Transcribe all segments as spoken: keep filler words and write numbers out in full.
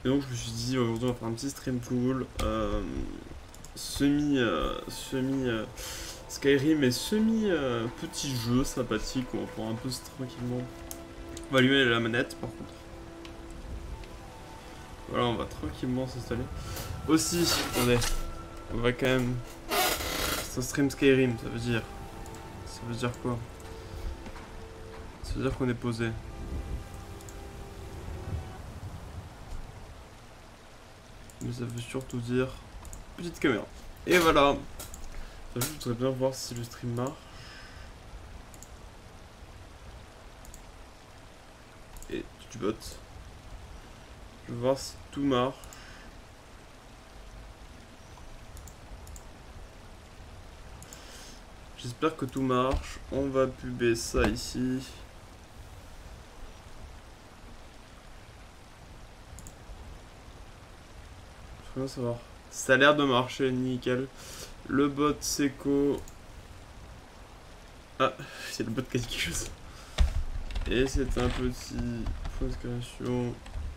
Et donc je me suis dit aujourd'hui on va faire un petit stream cool, euh, semi, euh, semi euh, Skyrim et semi euh, petit jeu sympathique où on pourra un peu tranquillement. On va allumer la manette par contre. Voilà, on va tranquillement s'installer. Aussi, attendez, on va quand même. C'est un stream Skyrim, ça veut dire. Ça veut dire quoi? Ça veut dire qu'on est posé. Mais ça veut surtout dire petite caméra. Et voilà. Je voudrais bien voir si le stream marche. Et tu bottes. Je veux voir si tout marche. J'espère que tout marche. On va puber ça ici. Je veux bien savoir. Ça a l'air de marcher, nickel. Le bot Seco. Ah, c'est le bot qui a dit quelque chose. Et c'est un petit point d'exclamation.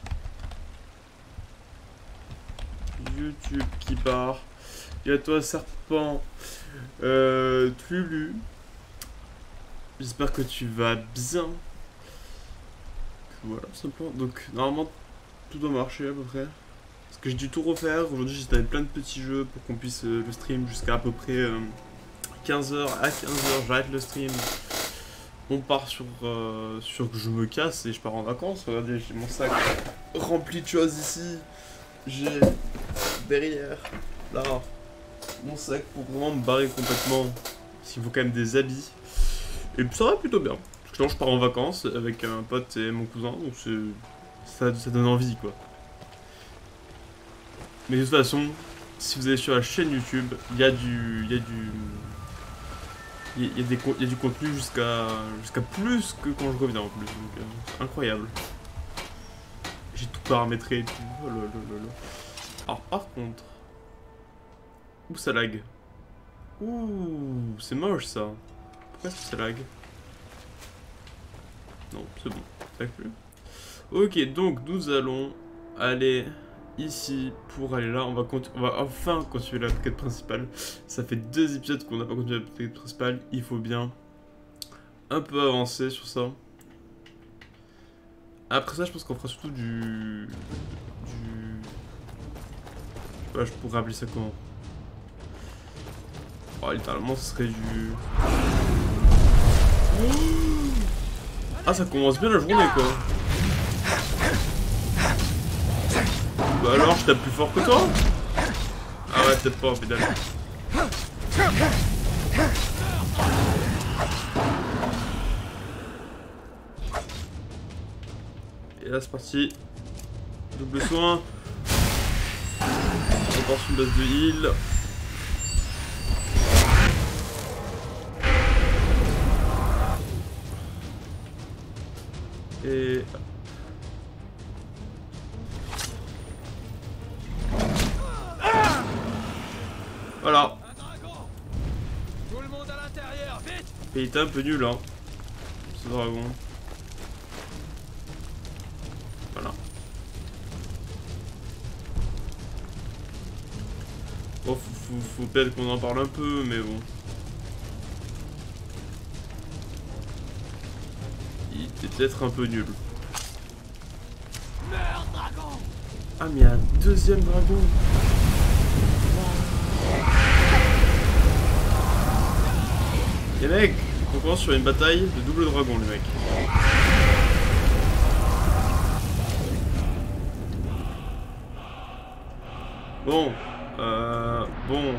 YouTube qui part. Et à toi, Serpent. Euh, Tlulu. J'espère que tu vas bien. Voilà, simplement. Donc, normalement, tout doit marcher à peu près. Parce que j'ai dû tout refaire. Aujourd'hui, j'ai installé plein de petits jeux pour qu'on puisse euh, le stream jusqu'à à peu près euh, quinze heures. À quinze heures, j'arrête le stream. On part sur, euh, sur que je me casse et je pars en vacances. Regardez, j'ai mon sac rempli de choses ici. J'ai derrière, là, mon sac pour vraiment me barrer complètement. Parce qu'il faut quand même des habits. Et ça va plutôt bien. Parce que là, je pars en vacances avec un pote et mon cousin. Donc ça, ça donne envie, quoi. Mais de toute façon, si vous allez sur la chaîne YouTube, il y a du... Il y a du... Il y, a des, il y a du contenu jusqu'à jusqu'à plus que quand je reviens en plus. Donc, euh, incroyable. J'ai tout paramétré et tout. Oh là là là là. Alors par contre... Ouh, ça lag. Ouh, c'est moche ça. Pourquoi est-ce que ça lag? Non, c'est bon. Ça lag plus. Ok, donc nous allons aller ici pour aller là. On va, on va enfin continuer la quête principale. Ça fait deux épisodes qu'on n'a pas continué la quête principale. Il faut bien un peu avancer sur ça. Après ça, je pense qu'on fera surtout du... du... Je sais pas, je pourrais appeler ça comment? Oh, littéralement, ce serait du... Oh, ah, ça commence bien la journée, quoi. Bah alors, je tape plus fort que toi? Ah ouais, peut-être pas, pédale. Et là, c'est parti. Double soin. On part sur une base de heal. Et... Voilà. Et il était un peu nul, hein, ce dragon. Voilà. Bon, faut, faut, faut peut-être qu'on en parle un peu, mais bon. Il était peut-être un peu nul. Ah, mais il y a un deuxième dragon. Les mecs, on commence sur une bataille de double dragon, les mecs. Bon, euh, bon.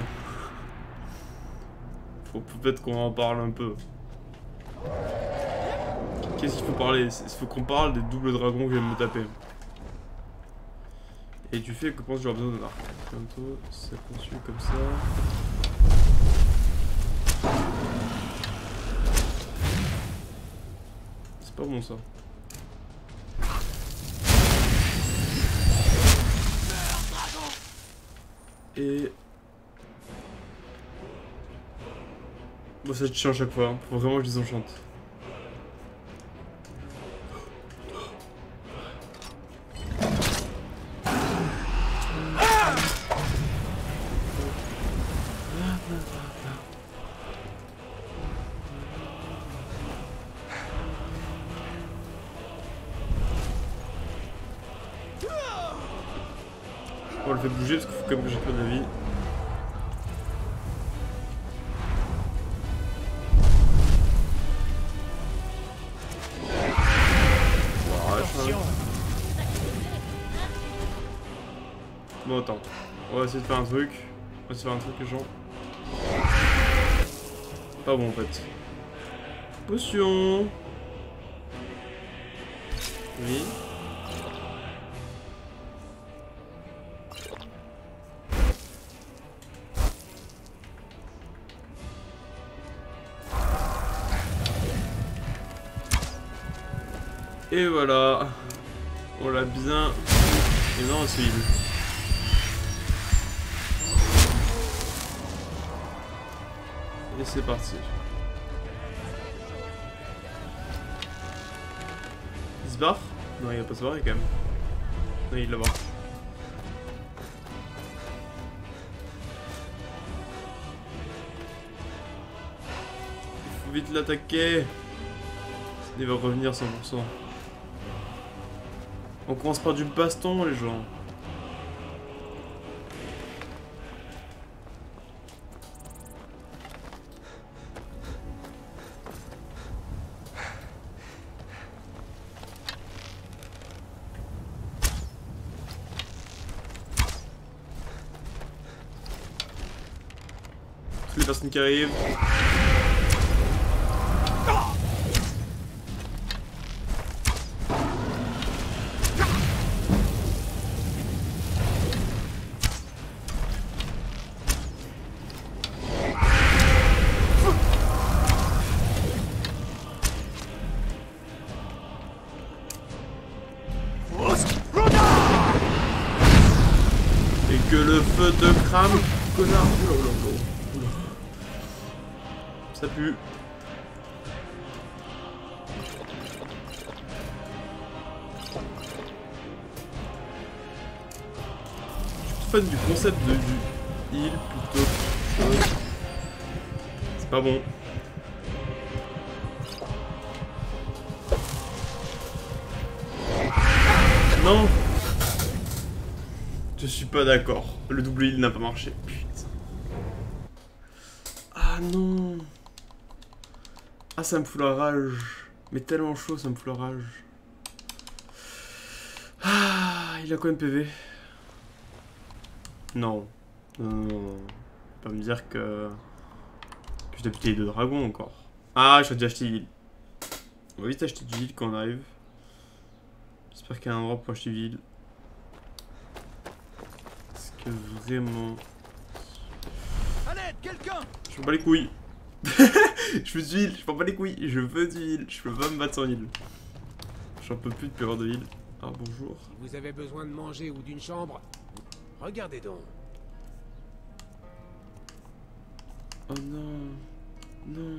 Faut peut-être qu'on en parle un peu. Qu'est-ce qu'il faut parler? Il faut qu'on parle des doubles dragons que je viens de me taper. Et tu fais que pense que j'aurai besoin d'un arc. Bientôt, ça continue comme ça. C'est pas bon ça. Et... Bon, ça tient à chaque fois, hein. Faut vraiment que je les enchante. On le fait bouger parce qu'il faut quand même que j'ai pas de vie. Bon attends, on va essayer de faire un truc. On va essayer de faire un truc genre. Pas bon en fait. Potion. Oui. Et voilà. On l'a bien. Et non, c'est il. Et c'est parti. Il se barre? Non, il va pas se barrer quand même. Non, il la barre. Il faut vite l'attaquer. Il va revenir cent pour cent. On commence par du baston, les gens. Toutes les personnes qui arrivent. Et que le feu te crame, connard. Oula, oula, oula. Oula. Ça pue. Je suis fan du concept de du heal plutôt que chose. C'est pas bon. Non. Je suis pas d'accord. Le double heal n'a pas marché. Putain. Ah non. Ah, ça me fout la rage. Mais tellement chaud, ça me fout la rage. Ah, il a combien de P V? Non. Non, non, non. Pas me dire que... que je dois buter les deux dragons encore. Ah, je dois déjà acheter du heal. On va vite acheter du heal quand on arrive. J'espère qu'il y a un endroit pour acheter du heal. Est-ce que vraiment... Allez, quelqu'un! Je m'en bats les couilles. Je veux du heal, je m'en bats les couilles. Je veux du heal, je peux pas me battre sans heal. J'en peux plus de plus avoir de heal. Ah bonjour. Si vous avez besoin de manger ou d'une chambre, regardez donc. Oh non. Non.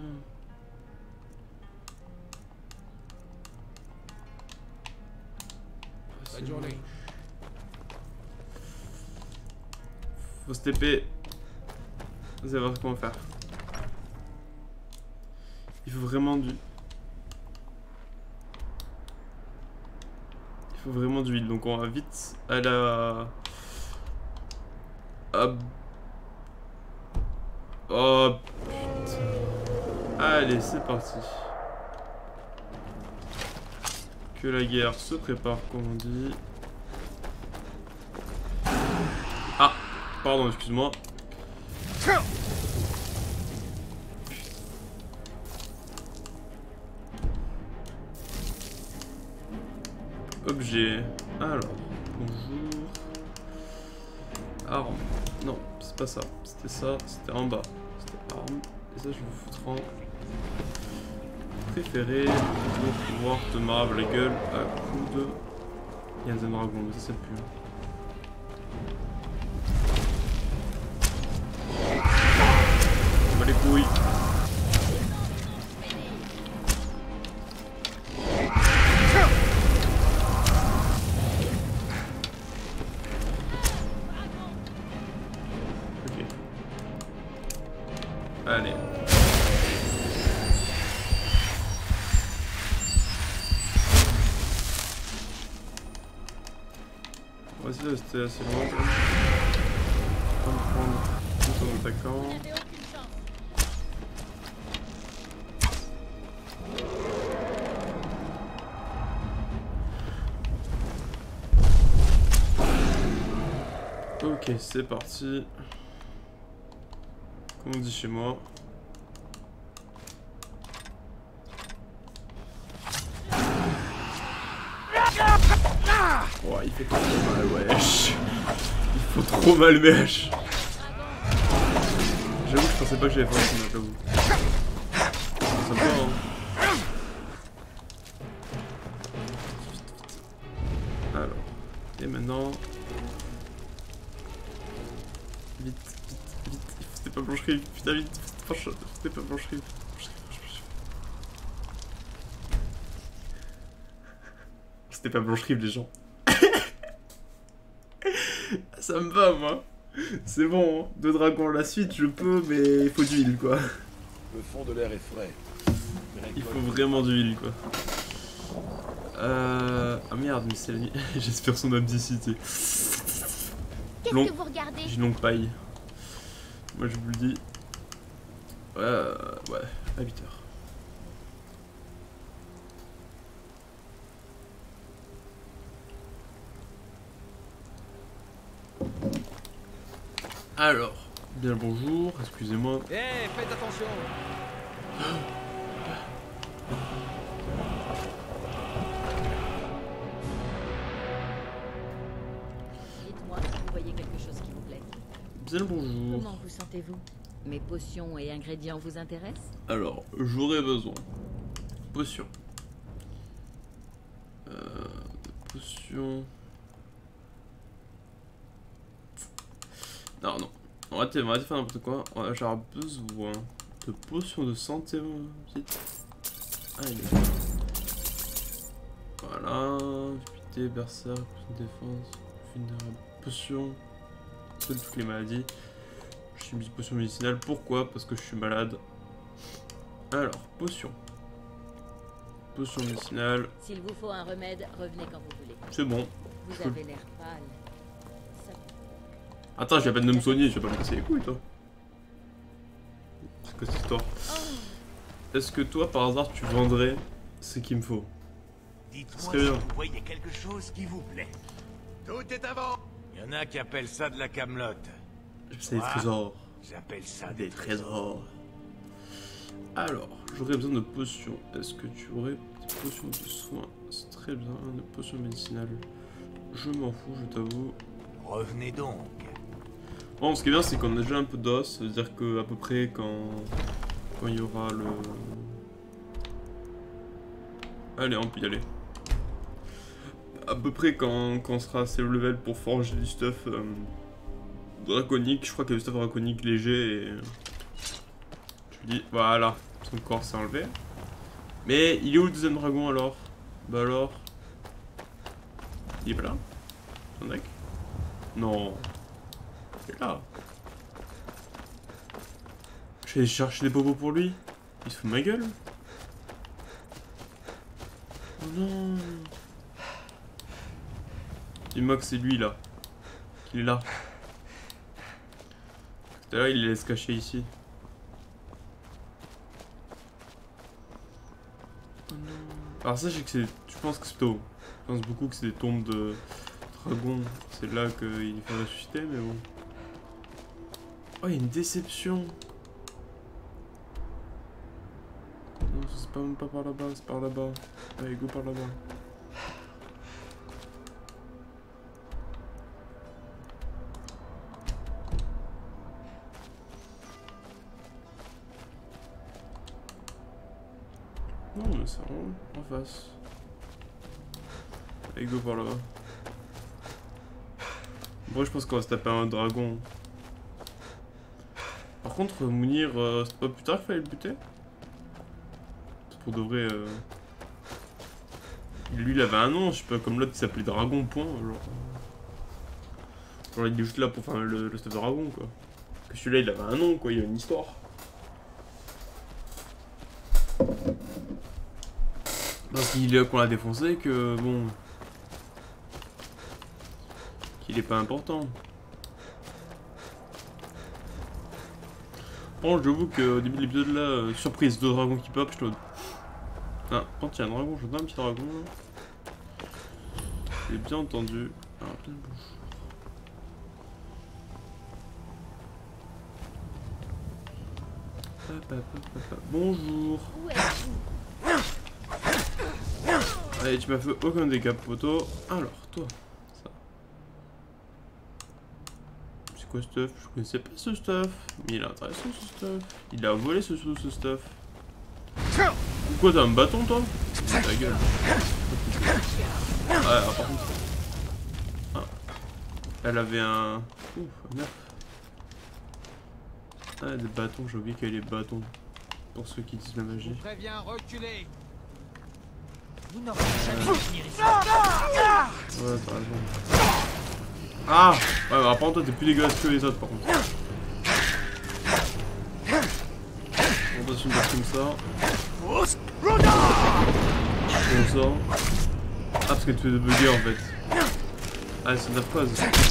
Oh, Bonne journée. Faut se T P. Vous allez voir comment faire. Il faut vraiment du... Il faut vraiment du heal. Donc on va vite à la... À... Oh putain. Allez, c'est parti. Que la guerre se prépare, comme on dit. Ah, pardon, excuse-moi. Objet. Alors, bonjour. Arme. Non, c'est pas ça. C'était ça, c'était en bas. C'était arme. Et ça, je vais vous foutre en préféré pour pouvoir te marave la gueule à coup de... Il y a un dragon, mais ça, ça pue. On va les couilles. Allez. On va essayer de rester assez loin. On va prendre tout en attaquant. Ok, c'est parti. Comme on dit chez moi. Oh, il fait trop mal, wesh. Il faut trop mal, wesh. J'avoue que je pensais pas que j'allais faire ça, j'avoue. C'est sympa, hein. Alors, et maintenant... Vite, vite, vite. C'était pas blancherie, putain, vite. C'était pas blancherie. C'était pas blancherie, les gens. Ça me va, moi. C'est bon, hein. Deux dragons à la suite, je peux, mais il faut d'huile, quoi. Le fond de l'air est frais. Il faut vraiment d'huile, quoi. Euh... Ah merde, mais c'est la nuit. J'espère son abdicité. Qu'est-ce Long... que vous regardez? J'ai une longue paille. Moi, je vous le dis. Euh... Ouais, à huit heures. Alors, bien le bonjour, excusez-moi. Eh, hey, faites attention. Dites-moi si vous voyez quelque chose qui vous plaît. Bien le bonjour. Comment vous sentez-vous? Mes potions et ingrédients vous intéressent? Alors, j'aurais besoin. Potion. Euh, potion. Non, non. On va arrêter, on va arrêter de faire n'importe quoi. J'aurai besoin de potions de santé. Vite. Allez. Voilà. Député, berserk, potion de défense, vulnérable, potion. C'est toutes les maladies. Je suis mis potion médicinale. Pourquoi? Parce que je suis malade. Alors, potion. Potion médicinale. S'il vous faut un remède, revenez quand vous voulez. C'est bon. Vous Cool. avez l'air pâle. Ça... Attends, j'ai à peine de me soigner, je vais pas me casser les couilles, toi. C'est quoi cette histoire? Est-ce que toi, par hasard, tu vendrais ce qu'il me faut? Dites-moi Très si bien. vous voyez quelque chose qui vous plaît. Tout est avant. Il y en a qui appellent ça de la camelote. C'est des Moi, trésors. J'appelle ça Des trésors. Alors, j'aurais besoin de potions. Est-ce que tu aurais des potions de soins? C'est très bien, de potions médicinales. Je m'en fous, je t'avoue. Revenez donc. Bon, ce qui est bien, c'est qu'on a déjà un peu d'os. Ça veut dire que à peu près quand quand il y aura le... Allez, on peut y aller. À peu près quand, quand on sera assez au level pour forger du stuff euh, draconique. Je crois qu'il y a du stuff draconique léger et... Je dis, voilà, son corps s'est enlevé. Mais il est où le deuxième dragon alors? Bah alors... Il est pas là? Son deck? Non. Il est là. Je vais chercher des bobos pour lui. Il se fout de ma gueule. Oh non. Dis-moi que c'est lui là. Qu'il est là. Tout à l'heure il les laisse cacher ici. Oh non. Alors ça je sais que c'est... Je pense que c'est plutôt... Je pense beaucoup que c'est des tombes de dragons. C'est là qu'il fait ressusciter mais bon. Oh, il y a une déception. Non, c'est pas même pas par là-bas, c'est par là-bas. Allez, go par là-bas. Non, mais c'est vraiment en face. Allez, go par là-bas. Bon, je pense qu'on va se taper un dragon. Par contre, Mounir, euh, c'est pas plus tard qu'il fallait le buter? C'est pour de vrai. Euh... Lui, il avait un nom, je sais pas, comme l'autre qui s'appelait Dragon, point. Genre, genre il est juste là pour faire le, le stuff dragon, quoi. Que celui-là, il avait un nom, quoi, il y a une histoire. Parce qu'il est là qu'on l'a défoncé, que bon. qu'il est pas important. Bon, j'avoue qu'au début de l'épisode là, euh, surprise, deux dragons qui pop, je te... Ah, quand il y a un dragon, je vois un petit dragon là. J'ai bien entendu. Alors, bien bonjour. Papa, papa, papa. Bonjour. Où êtes-vous? Allez, tu m'as fait aucun dégât, poteau. Alors, toi, ça. C'est quoi ce stuff? Je connaissais pas ce stuff. Mais il est intéressant ce stuff. Il a volé ce, ce stuff. Pourquoi t'as un bâton, toi? Ta gueule. Ah, alors, par contre. Ah. Elle avait un. Ouf, un nerf. Ah, des bâtons, j'ai oublié qu'il y avait les bâtons. Pour ceux qui disent la magie. Préviens, reculez. Vous n'aurez jamais fini ici. Ouais, t'as raison. Ah! Ouais, bah, par contre, toi, t'es plus dégueulasse que les autres, par contre. On passe une barre comme ça. Comme ça. Ah, parce que tu fais de bugger en fait. Ah, c'est de la phase.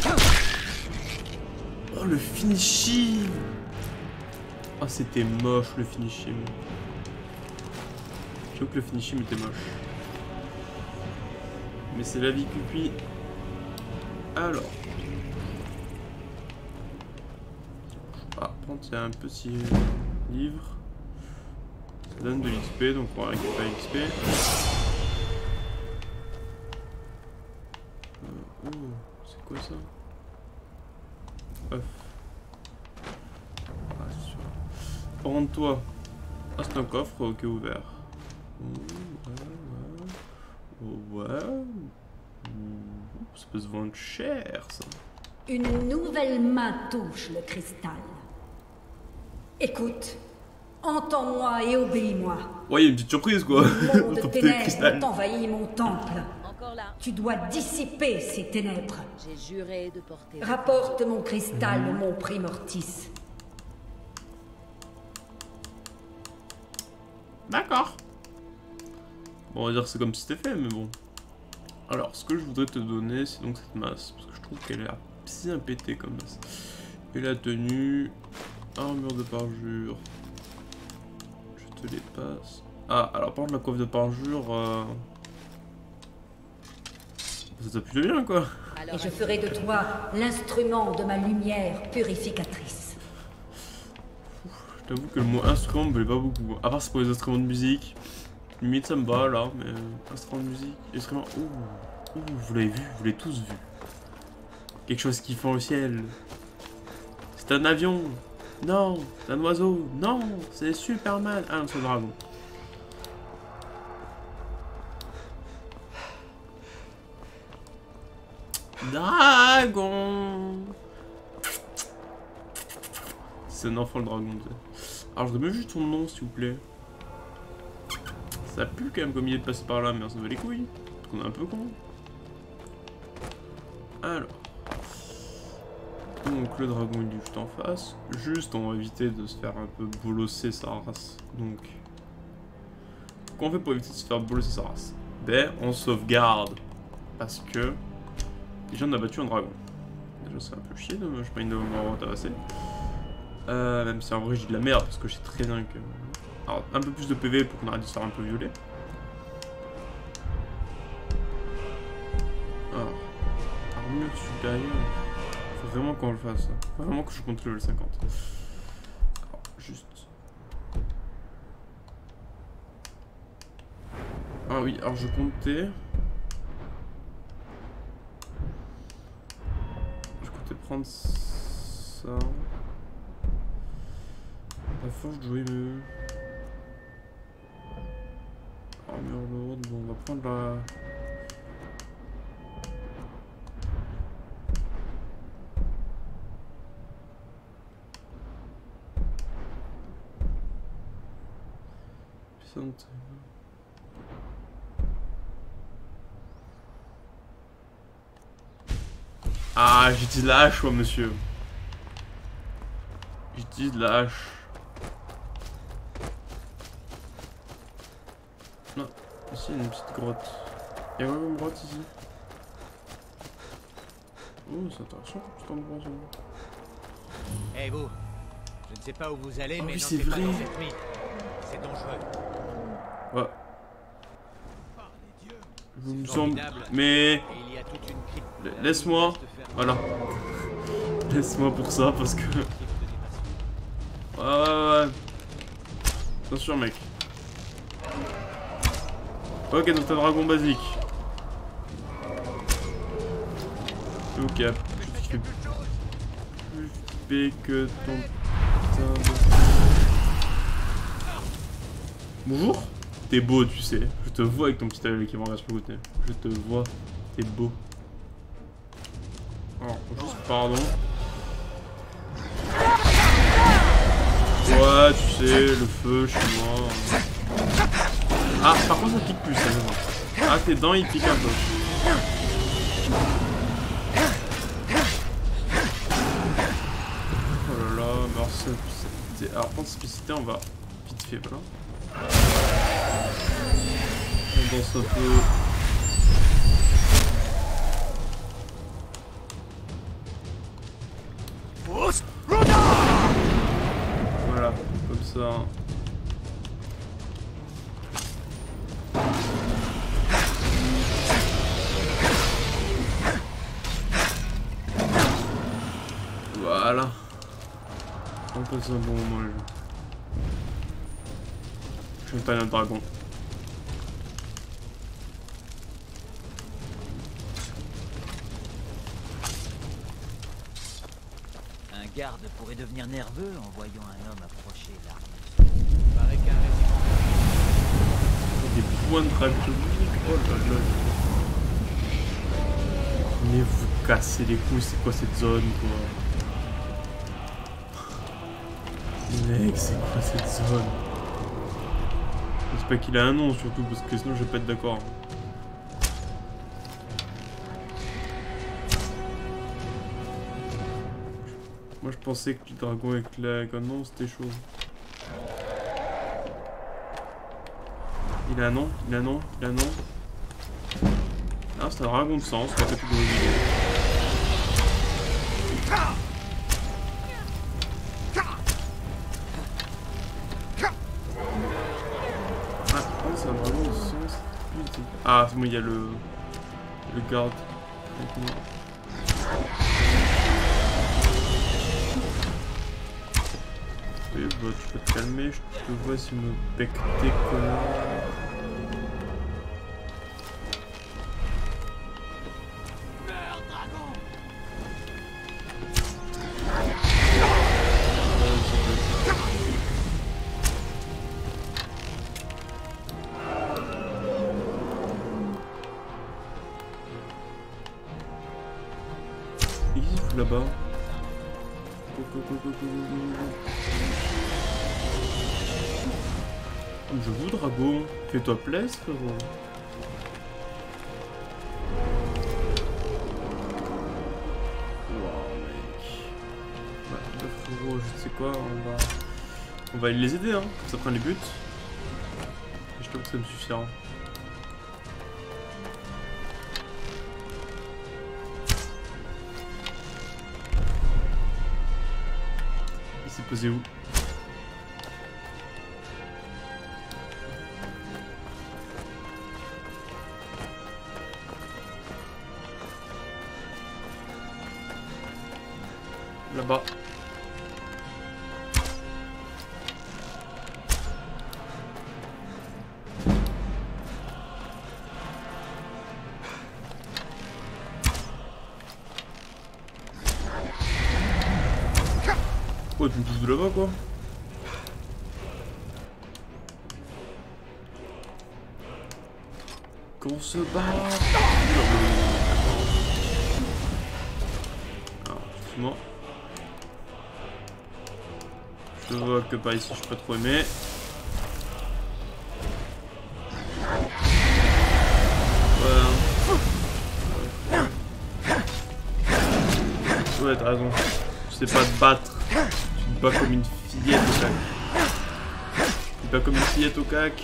Oh, le finishing! Oh, c'était moche le finishing. J'avoue que le finishing était moche. Mais c'est la vie cupi. Alors. Ah, par contre, il y a un petit livre. Ça donne de l'X P, donc on va récupérer l'X P. Euh, oh, c'est quoi ça? Off. Ah, c'est sûr. Par contre, toi. Ah, c'est un coffre, ok, ouvert. Oh, ouais, ouais. Ouais. Ouh, ça peut se vendre cher, ça. Une nouvelle main touche le cristal. Écoute, entends-moi et obéis-moi. Ouais, il y a une petite surprise, quoi. Le monde de Top ténèbres cristal. ont envahi mon temple. Encore là. Tu dois dissiper ces ténèbres. J'ai juré de porter... Rapporte mon cristal, mon primortis. D'accord. Bon, on va dire que c'est comme si c'était fait, mais bon. Alors, ce que je voudrais te donner, c'est donc cette masse. Parce que je trouve qu'elle a bien pété comme masse. Et la tenue. Armure de parjure. Je te les passe. Ah, alors par contre, la coiffe de parjure. Euh... Ça s'appuie bien, quoi. Alors, Et je ferai de toi l'instrument de ma lumière purificatrice. Je t'avoue que le mot instrument me plaît pas beaucoup. À part c'est pour les instruments de musique. Limite ça me va là, mais euh, instrument de musique. Instrument. Ouh, ouh, vous l'avez vu, vous l'avez tous vu. Quelque chose qui fend au ciel. C'est un avion. Non, c'est un oiseau. Non, c'est Superman. Ah non, c'est un dragon. Dragon. C'est un enfant le dragon. Alors je demande juste ton nom s'il vous plaît. Ça pue quand même comme il est de passer par là, mais ça va les couilles. Parce qu'on est un peu con. Alors. Donc le dragon il est juste en face. Juste on va éviter de se faire un peu bolosser sa race. Donc. Qu'est-ce qu'on fait pour éviter de se faire bolosser sa race? Ben on sauvegarde. Parce que. Déjà on a battu un dragon. Déjà c'est un peu chier, je sais pas une m'avoir tabassé. Euh, même si en vrai j'ai de la merde parce que je sais très bien que... Alors un peu plus de P V pour qu'on arrête de se faire un peu violer. Alors, armure supérieure. Faut vraiment qu'on le fasse. Faut vraiment que je compte le level cinquante. Alors, juste... Ah oui, alors je comptais... Je comptais prendre ça... La force de jouer mieux. Armure lourde, bon on va prendre la... Puissante. Ah, j'utilise la hache, moi, monsieur. J'utilise la hache. Non, ici il y a une petite grotte. Il y a vraiment une grotte ici? Oh, c'est intéressant, cet endroit. Eh vous, je ne sais pas où vous allez, Oh, mais oui, n'entrez c'est pas vrai. dans cette mine. C'est dangereux. Ouais. Il me semble. Mais. Et il y a toute une crypte. Laisse-moi. Voilà. Laisse-moi pour ça parce que. Ouais, ouais, ouais. Attention, mec. Ok, donc t'as un dragon basique. Ok, tu fais plus épais que ton putain de... Bonjour. T'es beau, tu sais. Je te vois avec ton petit œil qui me regarde sur le côté. Je te vois. T'es beau. Alors, juste pardon. Ouais, tu sais, le feu chez moi. Ah, par contre, ça pique plus, ça me va. Ah, tes dents, ils piquent un peu. Oh là là, mais alors, c'est... alors, pour spécificité, on va vite fait, voilà. On danse un peu. Voilà, comme ça. Voilà. On passe un bon moment. Je vais pas un dragon. Un garde pourrait devenir nerveux en voyant un homme approcher l'arme. Paraît qu'un régiment. Des points de dragon. Oh là là. Mais vous cassez les couilles, c'est quoi cette zone quoi? Mec, c'est quoi cette zone? J'espère qu'il a un nom surtout parce que sinon je vais pas être d'accord. Moi je pensais que le dragon avec la nom c'était chaud. Il a un nom, il a un nom, il a un nom. Ah c'est un dragon de sang, c'est la catégorie. C'est un dragon de sens. Ah, c'est bon, il y a le. Le garde. Oui, bah, tu peux te calmer, je te vois si me becter connard. Là-bas. Je vous dragon, fais-toi plaisir frérot. Wow mec. Ouais, frérot, je sais quoi, on va. On va les aider hein, comme ça prend les buts. Et je trouve que ça me suffira. C'est posé où? Là-bas. Oh, tu me touches de là-bas quoi? Qu'on se bat. Alors, excuse-moi. Je vois que par ici je suis pas trop aimé. Voilà. Ouais, t'as raison. Tu sais pas te battre. Pas comme une fillette au cac. Pas comme une fillette au cac.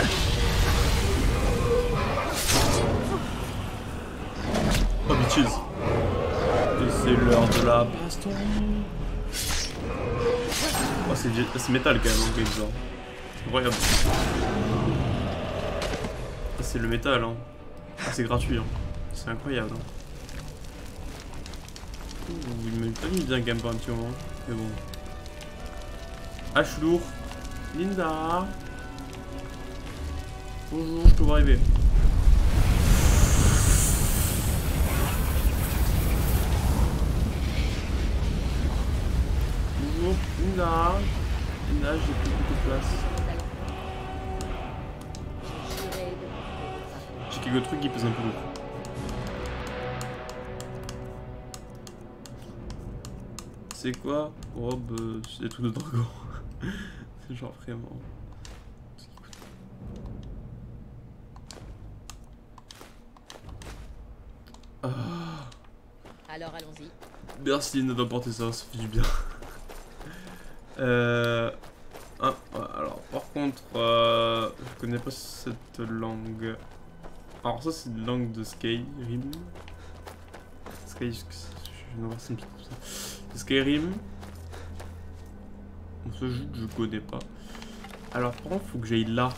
Oh bitches. C'est l'heure de la baston. Oh, c'est métal quand même, hein, bizarre. Regarde. C'est le métal, hein. Ah, c'est gratuit, hein. C'est incroyable. Hein. Ouh, il m'a pas mis bien game par un petit moment. Mais bon. Ah, je suis lourd. Linda. Bonjour, je te vois arriver. Bonjour, Linda. Linda, j'ai plus beaucoup de place. J'ai quelques trucs qui pèsent un peu lourd. C'est quoi? Robe, euh, c'est des trucs de dragon. C'est genre vraiment. Ah. Alors allons-y. Merci Linda d'emporter ça, ça fait du bien. euh... ah, alors par contre, euh, je connais pas cette langue. Alors ça c'est une langue de Skyrim. Sky... Je vais voir si c'est Skyrim. Bon, ce jeu je connais pas. Alors par contre faut que j'aille là.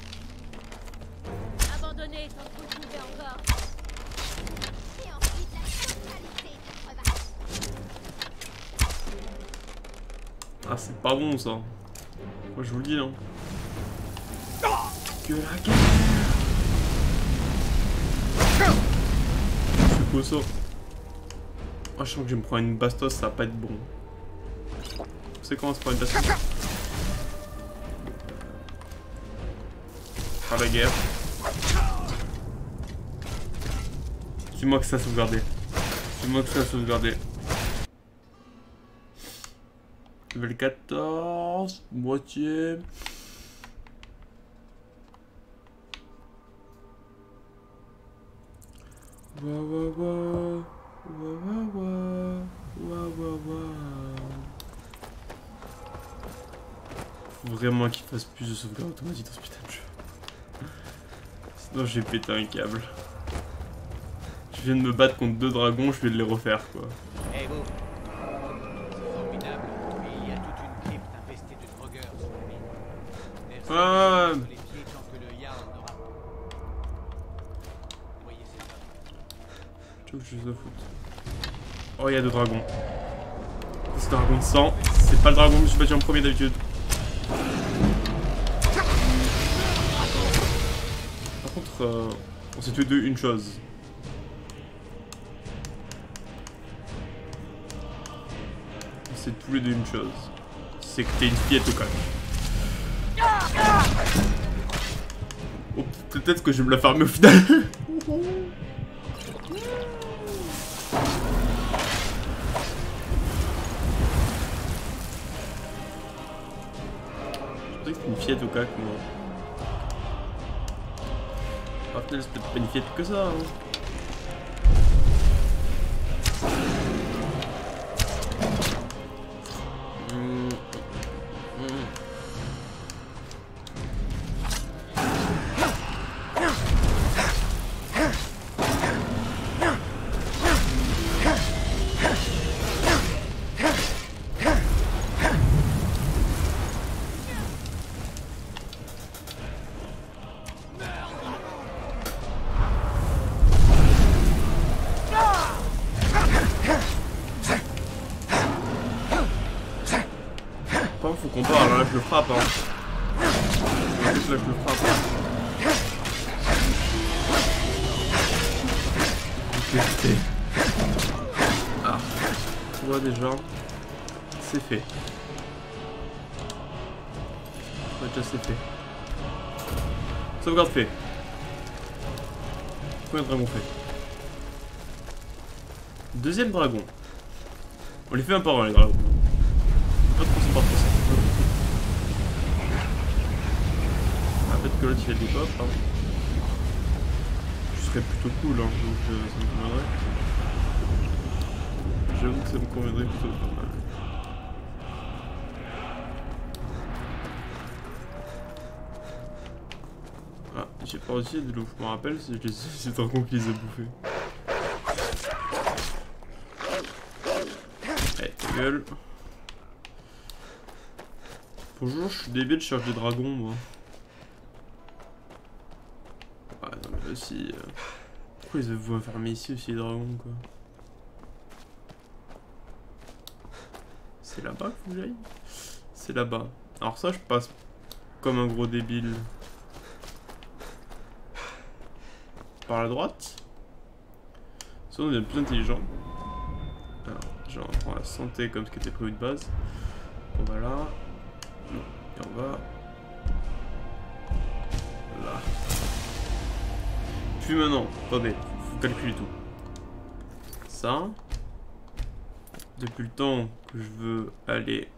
Abandonné sans trop trouver encore. Et ensuite la totalité du crevasse. Ah c'est pas bon ça. Moi je vous le dis hein. Que la guerre. C'est quoi ça? Oh, je sens que je vais me prendre une bastos, ça va pas être bon. C'est comment se prendre une bastos? Ah la guerre. Dis-moi que ça a sauvegardé. Dis-moi que ça a sauvegardé. Level quatorze, moitié. Wa wa wa. Wa wa wa. Wa wa wa. Faut vraiment qu'il fasse plus de sauvegarde automatique dans ce putain de jeu. Sinon j'ai pété un câble. Je viens de me battre contre deux dragons, je vais les refaire quoi. Eh vous. C'est formidable, mais il y a toute une crypte infestée de drogueurs sur la mine. Personne Ah. ne les pieds tant que le Jarl n'aura. Voyez ces hommes. Je trouve que je suis de foot. Oh, il y a deux dragons. C'est un dragon de sang. C'est pas le dragon que je me suis battu en premier d'habitude. Par contre, euh, on s'est tous les deux une chose. On s'est tous les deux une chose. C'est que t'es une fillette au calme. Oh, peut-être que je vais me la farmer au final. Une fillette au cac, moi. Ah, peut-être c'est peut-être pas une fillette que ça. Hein. Mmh. Mmh. Faut qu'on parle, là je le frappe hein. Là je le frappe. Ok. Ah. Tu vois déjà. C'est fait. Ouais, déjà c'est fait. Sauvegarde fait. Combien de dragons fait? Deuxième dragon. On les fait un par un les dragons. Pas trop s'en partir ça. Peut-être que l'autre il fait des pop. Hein. Ce serait plutôt cool, hein, donc euh, ça me conviendrait. J'avoue que ça me conviendrait plutôt pas mal. Ah, j'ai pas réussi de l'eau, je me rappelle, c'est les dragons qui les a bouffés. gueule. Bonjour, je suis débile, je cherche des dragons moi. Ouais, non mais là aussi. Euh... Pourquoi ils vous enfermer ici aussi les dragons quoi? C'est là-bas que j'aille? C'est là-bas. Alors ça, je passe comme un gros débile. Par la droite. Ça, on est plus intelligent. Alors, déjà, on prend la santé comme ce qui était prévu de base. On va là. Non. Et on va... là. Puis maintenant, attendez, faut calculer tout. Ça. Depuis le temps que je veux aller...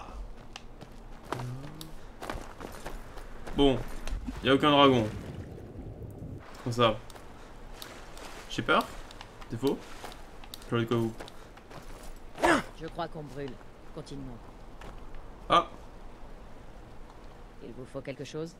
Bon, il n'y a aucun dragon. Comme ça. J'ai peur? C'est faux? Je de quoi vous? Je crois qu'on brûle. Continuons. Ah! Il vous faut quelque chose?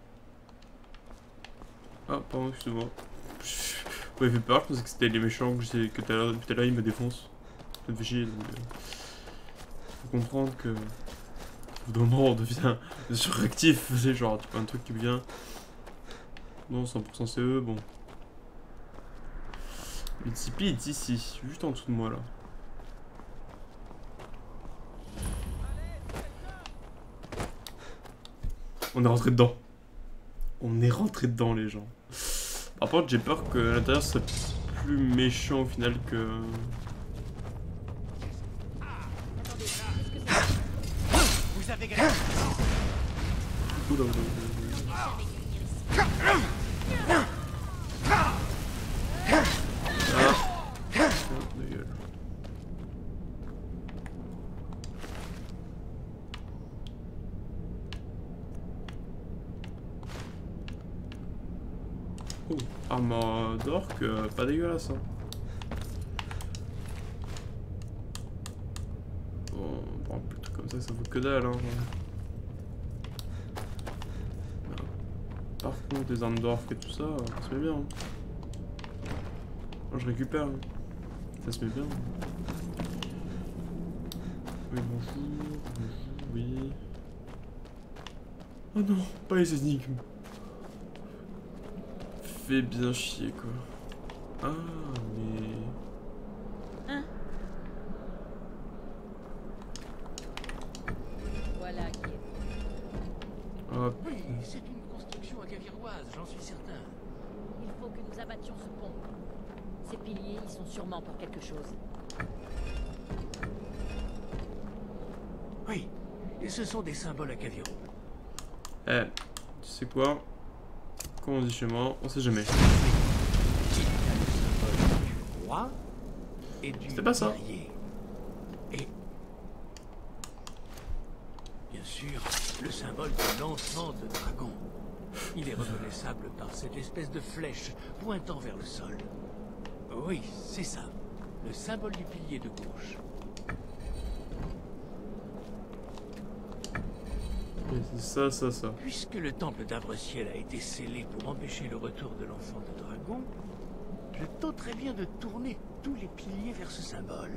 Ah, pardon, excuse-moi. Vous m'avez fait peur, je pensais que c'était les méchants que, je que tout à l'heure, depuis tout à l'heure ils me défoncent. Ça me fait chier, donc... Euh, faut comprendre que... Au bout d'un moment, on devient surréactif. C'est genre, tu vois, un truc qui vient... Non, cent pour cent C E, bon. Le Tipeee est ici, juste en dessous de moi, là. On est rentré dedans. On est rentré dedans, les gens. Par contre, j'ai peur que l'intérieur soit plus méchant au final que... Vous avez gagné. Oula, oula, oula, oula. Ah. De gueule. Oh, arme d'orque, euh, pas dégueulasse hein. Bon, on prend plus de trucs comme ça, ça vaut que dalle hein. Par contre, des armes d'orque et tout ça, ça se met bien. Hein. Moi je récupère. Hein. Ça se met bien. Oui, bonjour. Bonjour, oui. Oh non, pas les énigmes. Fait bien chier quoi. Ah, mais. Hein? Voilà qui est. Ah, Oui, c'est une construction agaviroise, j'en suis certain. Il faut que nous abattions ce pont. Ces piliers y sont sûrement pour quelque chose. Oui, et ce sont des symboles agaviraux. eh, tu sais quoi? Comme on dit chez moi, on sait jamais. Il y a le symbole du roi et du C'était pas ça. guerrier. Et bien sûr, le symbole de lancement de dragon. Il est reconnaissable par cette espèce de flèche pointant vers le sol. Oui, c'est ça. Le symbole du pilier de gauche. Et c'est ça, ça, ça. Puisque le temple d'Arbre-Ciel a été scellé pour empêcher le retour de l'enfant de dragon, je tenterais bien de tourner tous les piliers vers ce symbole.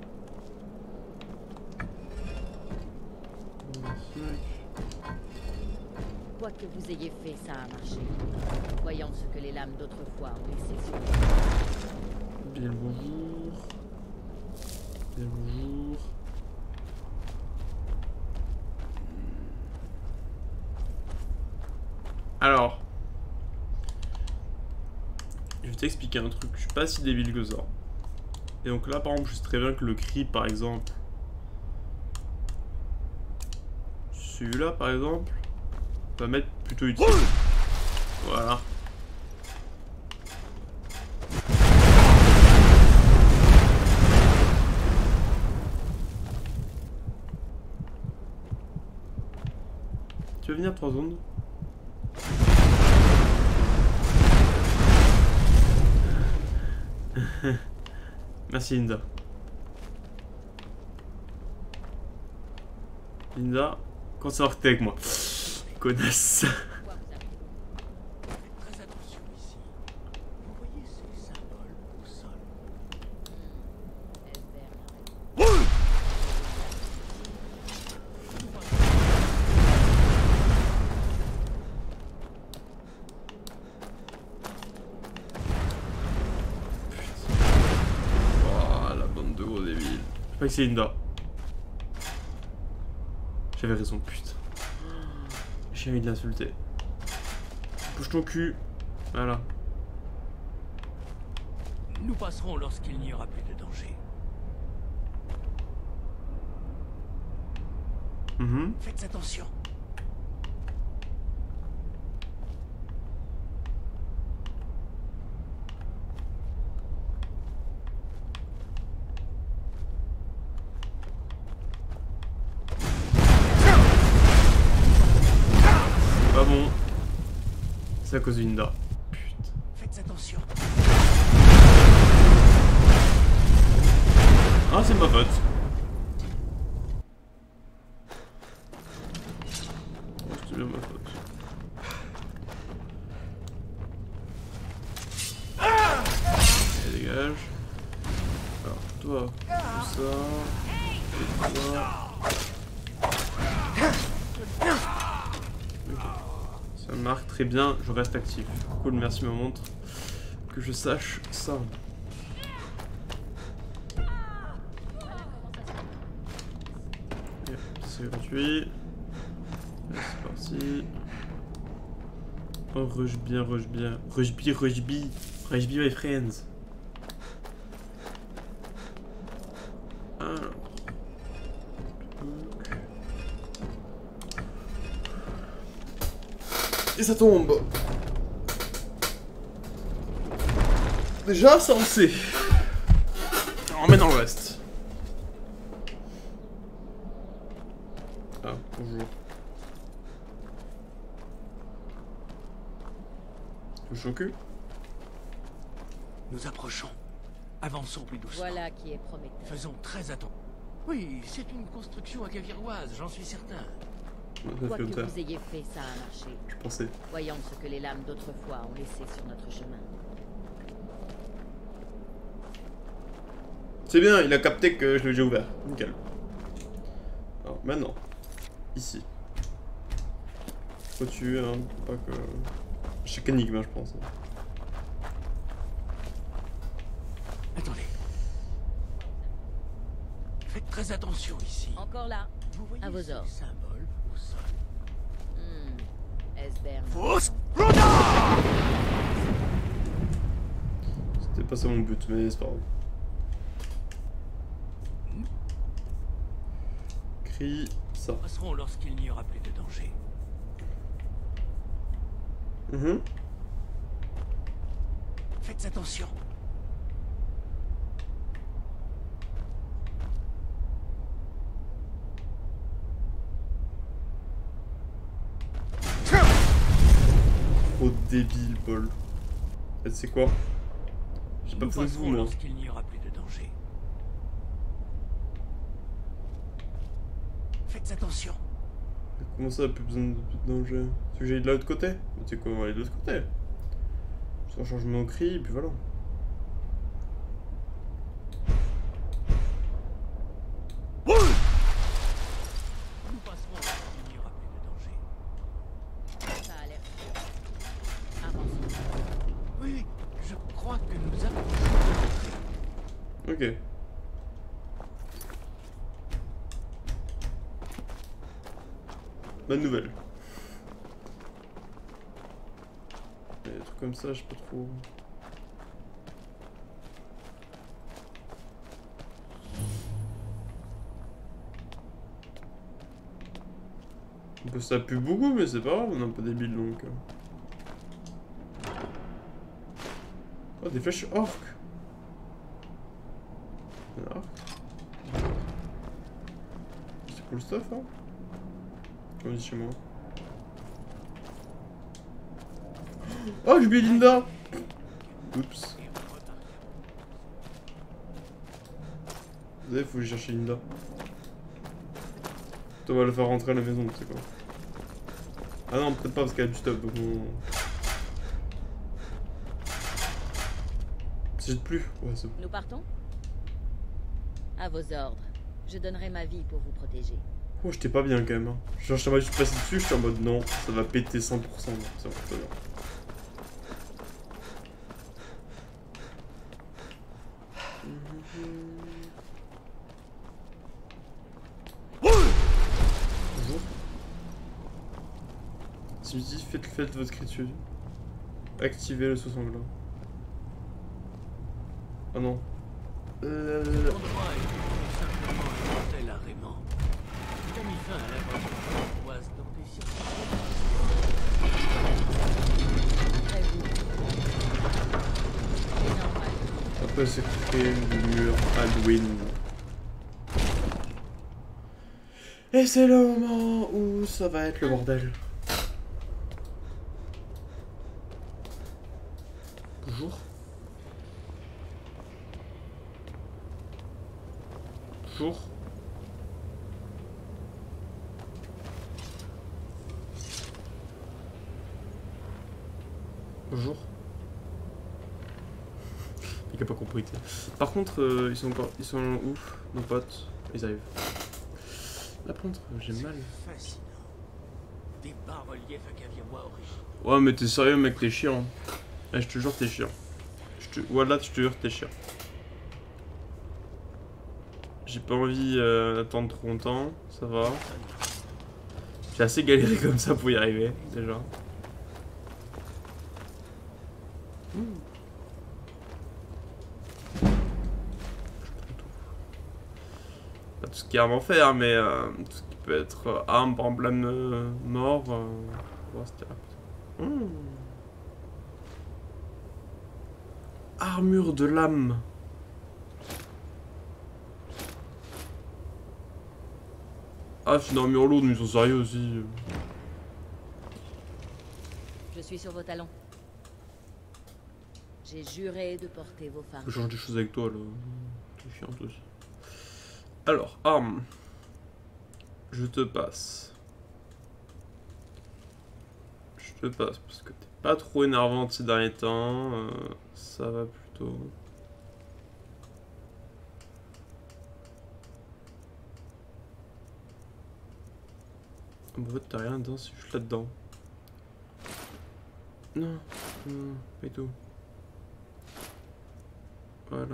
Quoi que vous ayez fait, ça a marché. Voyons ce que les lames d'autrefois ont laissé sur Bien le bonjour. Bien le bonjour. Alors, je vais t'expliquer un truc. Je suis pas si débile que ça. Et donc là, par exemple, je sais très bien que le cri, par exemple, celui-là, par exemple, va m'être plutôt utile. Voilà. Tu veux venir trois secondes? Merci Linda. Linda, quand ça va que t'es avec moi. Connasse. Très attention ici. Vous voyez ces symboles au sol? Pas que c'est Linda. J'avais raison, putain. J'ai envie de l'insulter. Bouge ton cul. Voilà. Nous passerons lorsqu'il n'y aura plus de danger. Mm-hmm. Faites attention. Pas bon. C'est à cause de Linda. Putain. Faites attention. Ah, c'est ma faute. C'est bien ma faute. Allez, dégage. Alors, toi, tout ça. Et toi. Ok. Ça marque très bien, je reste actif. Cool, merci ma montre. Que je sache ça. C'est gratuit. C'est parti. Oh, rush bien, rush bien. Rush bien, rush bien. Rush bien, my friends. Alors. Et ça tombe. Déjà, ça on sait. On remet dans le reste. Ah, bonjour. Touche au cul. Nous approchons. Avançons plus doucement. Voilà qui est prometteur. Faisons très attention. Oui, c'est une construction agaviroise, j'en suis certain. Quoi que vous ayez fait, ça a marché. Je pensais. Voyons ce que les lames d'autrefois ont laissé sur notre chemin. C'est bien, il a capté que je l'ai déjà ouvert. Nickel. Alors maintenant, ici. Faut tuer, hein, faut pas que... Chaque énigme, hein, je pense. Attendez. Faites très attention ici. Encore là. Vous voyez À vos ce ordres. symbole au sol. Hmm. Esbern. Fausse. C'était pas ça mon but, mais c'est pas grave. Crie ça. Nous passerons lorsqu'il n'y aura plus de danger. Mhm. Faites attention. Trop débile, Paul. Et c'est quoi? J'ai pas Nous besoin de vous, passerons moi. lorsqu'il n'y aura plus de danger. Faites attention. Comment ça, plus besoin de, de danger? Tu veux que j'aille de l'autre côté? Tu sais quoi, on va aller de l'autre côté. On change mon cri, et puis voilà. Nous passerons lorsqu'il n'y aura plus de danger. Ça a l'air sûr. Avançons. Oui, oui, je crois que nous avons... Ok. Bonne nouvelle. Il y a des trucs comme ça, je sais pas trop. Ça pue beaucoup, mais c'est pas grave, on est un peu débile donc. Oh, des flèches orques. Un arc. C'est cool stuff, hein. Comme on dit chez moi. Oh, j'ai oublié Linda. Oups. Vous savez, faut que je cherche Linda. On va le faire rentrer à la maison, tu sais quoi. Ah non, peut-être pas parce qu'elle a du stuff, donc on... Ça jette plus. Ouais, c'est bon. Nous partons? À vos ordres. Je donnerai ma vie pour vous protéger. Oh, j'étais pas bien quand même. Hein. Genre, je t'en juste passé dessus, j'étais en mode non, ça va péter cent pour cent. C'est bon, c'est bien. proximité, faites, faites votre cri dessus. Activez le saut sanglant. Ah non. Euh... Cet endroit est tout simplement un bordel à Raymond. Il a mis fin à la bourgeoise dans des circonstances. Après vous. C'est normal. Après c'est créé le mur Halloween. Et c'est le moment où ça va être le bordel. Bonjour. Bonjour. Bonjour. Il a pas compris. Par contre, euh, ils sont encore, ils sont où, nos potes? Ils arrivent. La plante, j'ai mal. Fascinant. Des bas-reliefs acadiens-bois originaux. Ouais, mais t'es sérieux, mec, t'es chiant. Eh, je te jure, t'es chiant. Je te... Voilà, je te jure, t'es chiant. J'ai pas envie euh, d'attendre trop longtemps, ça va. J'ai assez galéré comme ça pour y arriver, déjà. Mmh. Pas tout ce qui est arme en fer, mais euh, tout ce qui peut être euh, arme, emblème euh, mort. Euh, on va se dire. Mmh. Armure de lame. Ah, c'est une armure lourde, mais ils sont sérieux aussi. Je suis sur vos talons. J'ai juré de porter vos fardeaux. Faut changer des choses avec toi là. T'es chiant aussi. Alors, arme. Je te passe. Je te passe parce que t'es pas trop énervante ces derniers temps. Euh, ça va plutôt. En fait, t'as rien dedans, c'est juste là-dedans. Non, non, pas du tout. Voilà.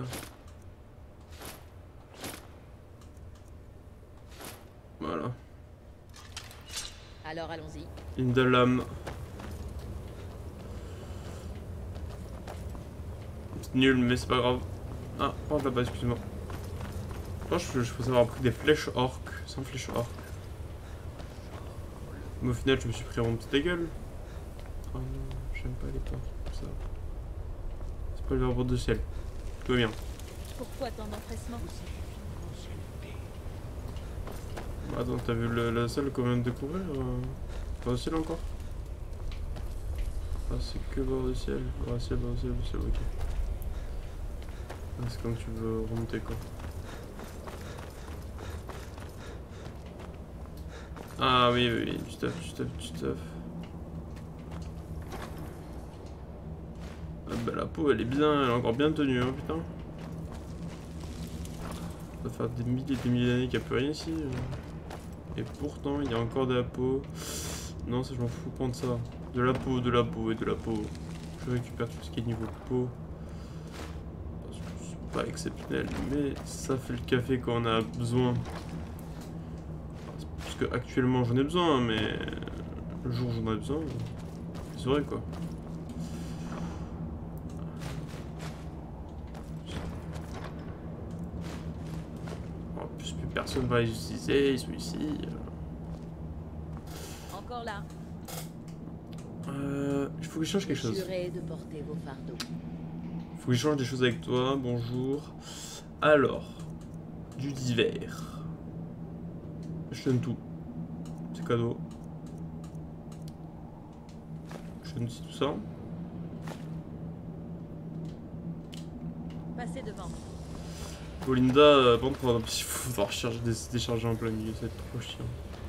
Voilà. Alors allons-y. Une de lame. C'est nul, mais c'est pas grave. Ah, prends la base, excuse-moi. Je pense que je peux avoir pris des flèches orques, sans flèches orques. Mais au final, je me suis pris mon petit gueule. Oh non, j'aime pas les portes comme ça. C'est pas le verbe de ciel. Tout va bien. Pourquoi tant d'empressement? Attends, t'as vu le, la salle qu'on vient de découvrir euh... Pas au ciel encore? Ah, c'est que bord de ciel. Ah, ciel, bord de ciel, bord de ciel, ok. Ah, c'est comme tu veux remonter quoi. Ah oui, oui, oui, du stuff, du stuff, du stuff. Ah bah la peau elle est bien, elle est encore bien tenue, hein, putain. Ça va faire des milliers et des milliers d'années qu'il n'y a plus rien ici. Et pourtant, il y a encore de la peau. Non, ça je m'en fous, prendre ça. De la peau, de la peau et de la peau. Je récupère tout ce qui est niveau peau. C'est pas exceptionnel, mais ça fait le café quand on a besoin. Parce que actuellement j'en ai besoin, mais le jour où j'en ai besoin, c'est vrai quoi. En plus, plus personne va les utiliser, ils sont ici. Encore là. Euh, il faut que je change quelque chose. Juré de porter vos fardeaux. Il faut que je change des choses avec toi. Bonjour. Alors, du divers. Je donne tout. C'est cadeau. Je donne aussi tout ça. Passez devant. Bolinda, euh, par contre, il faut falloir recharger, décharger en plein milieu, ça va être trop chiant.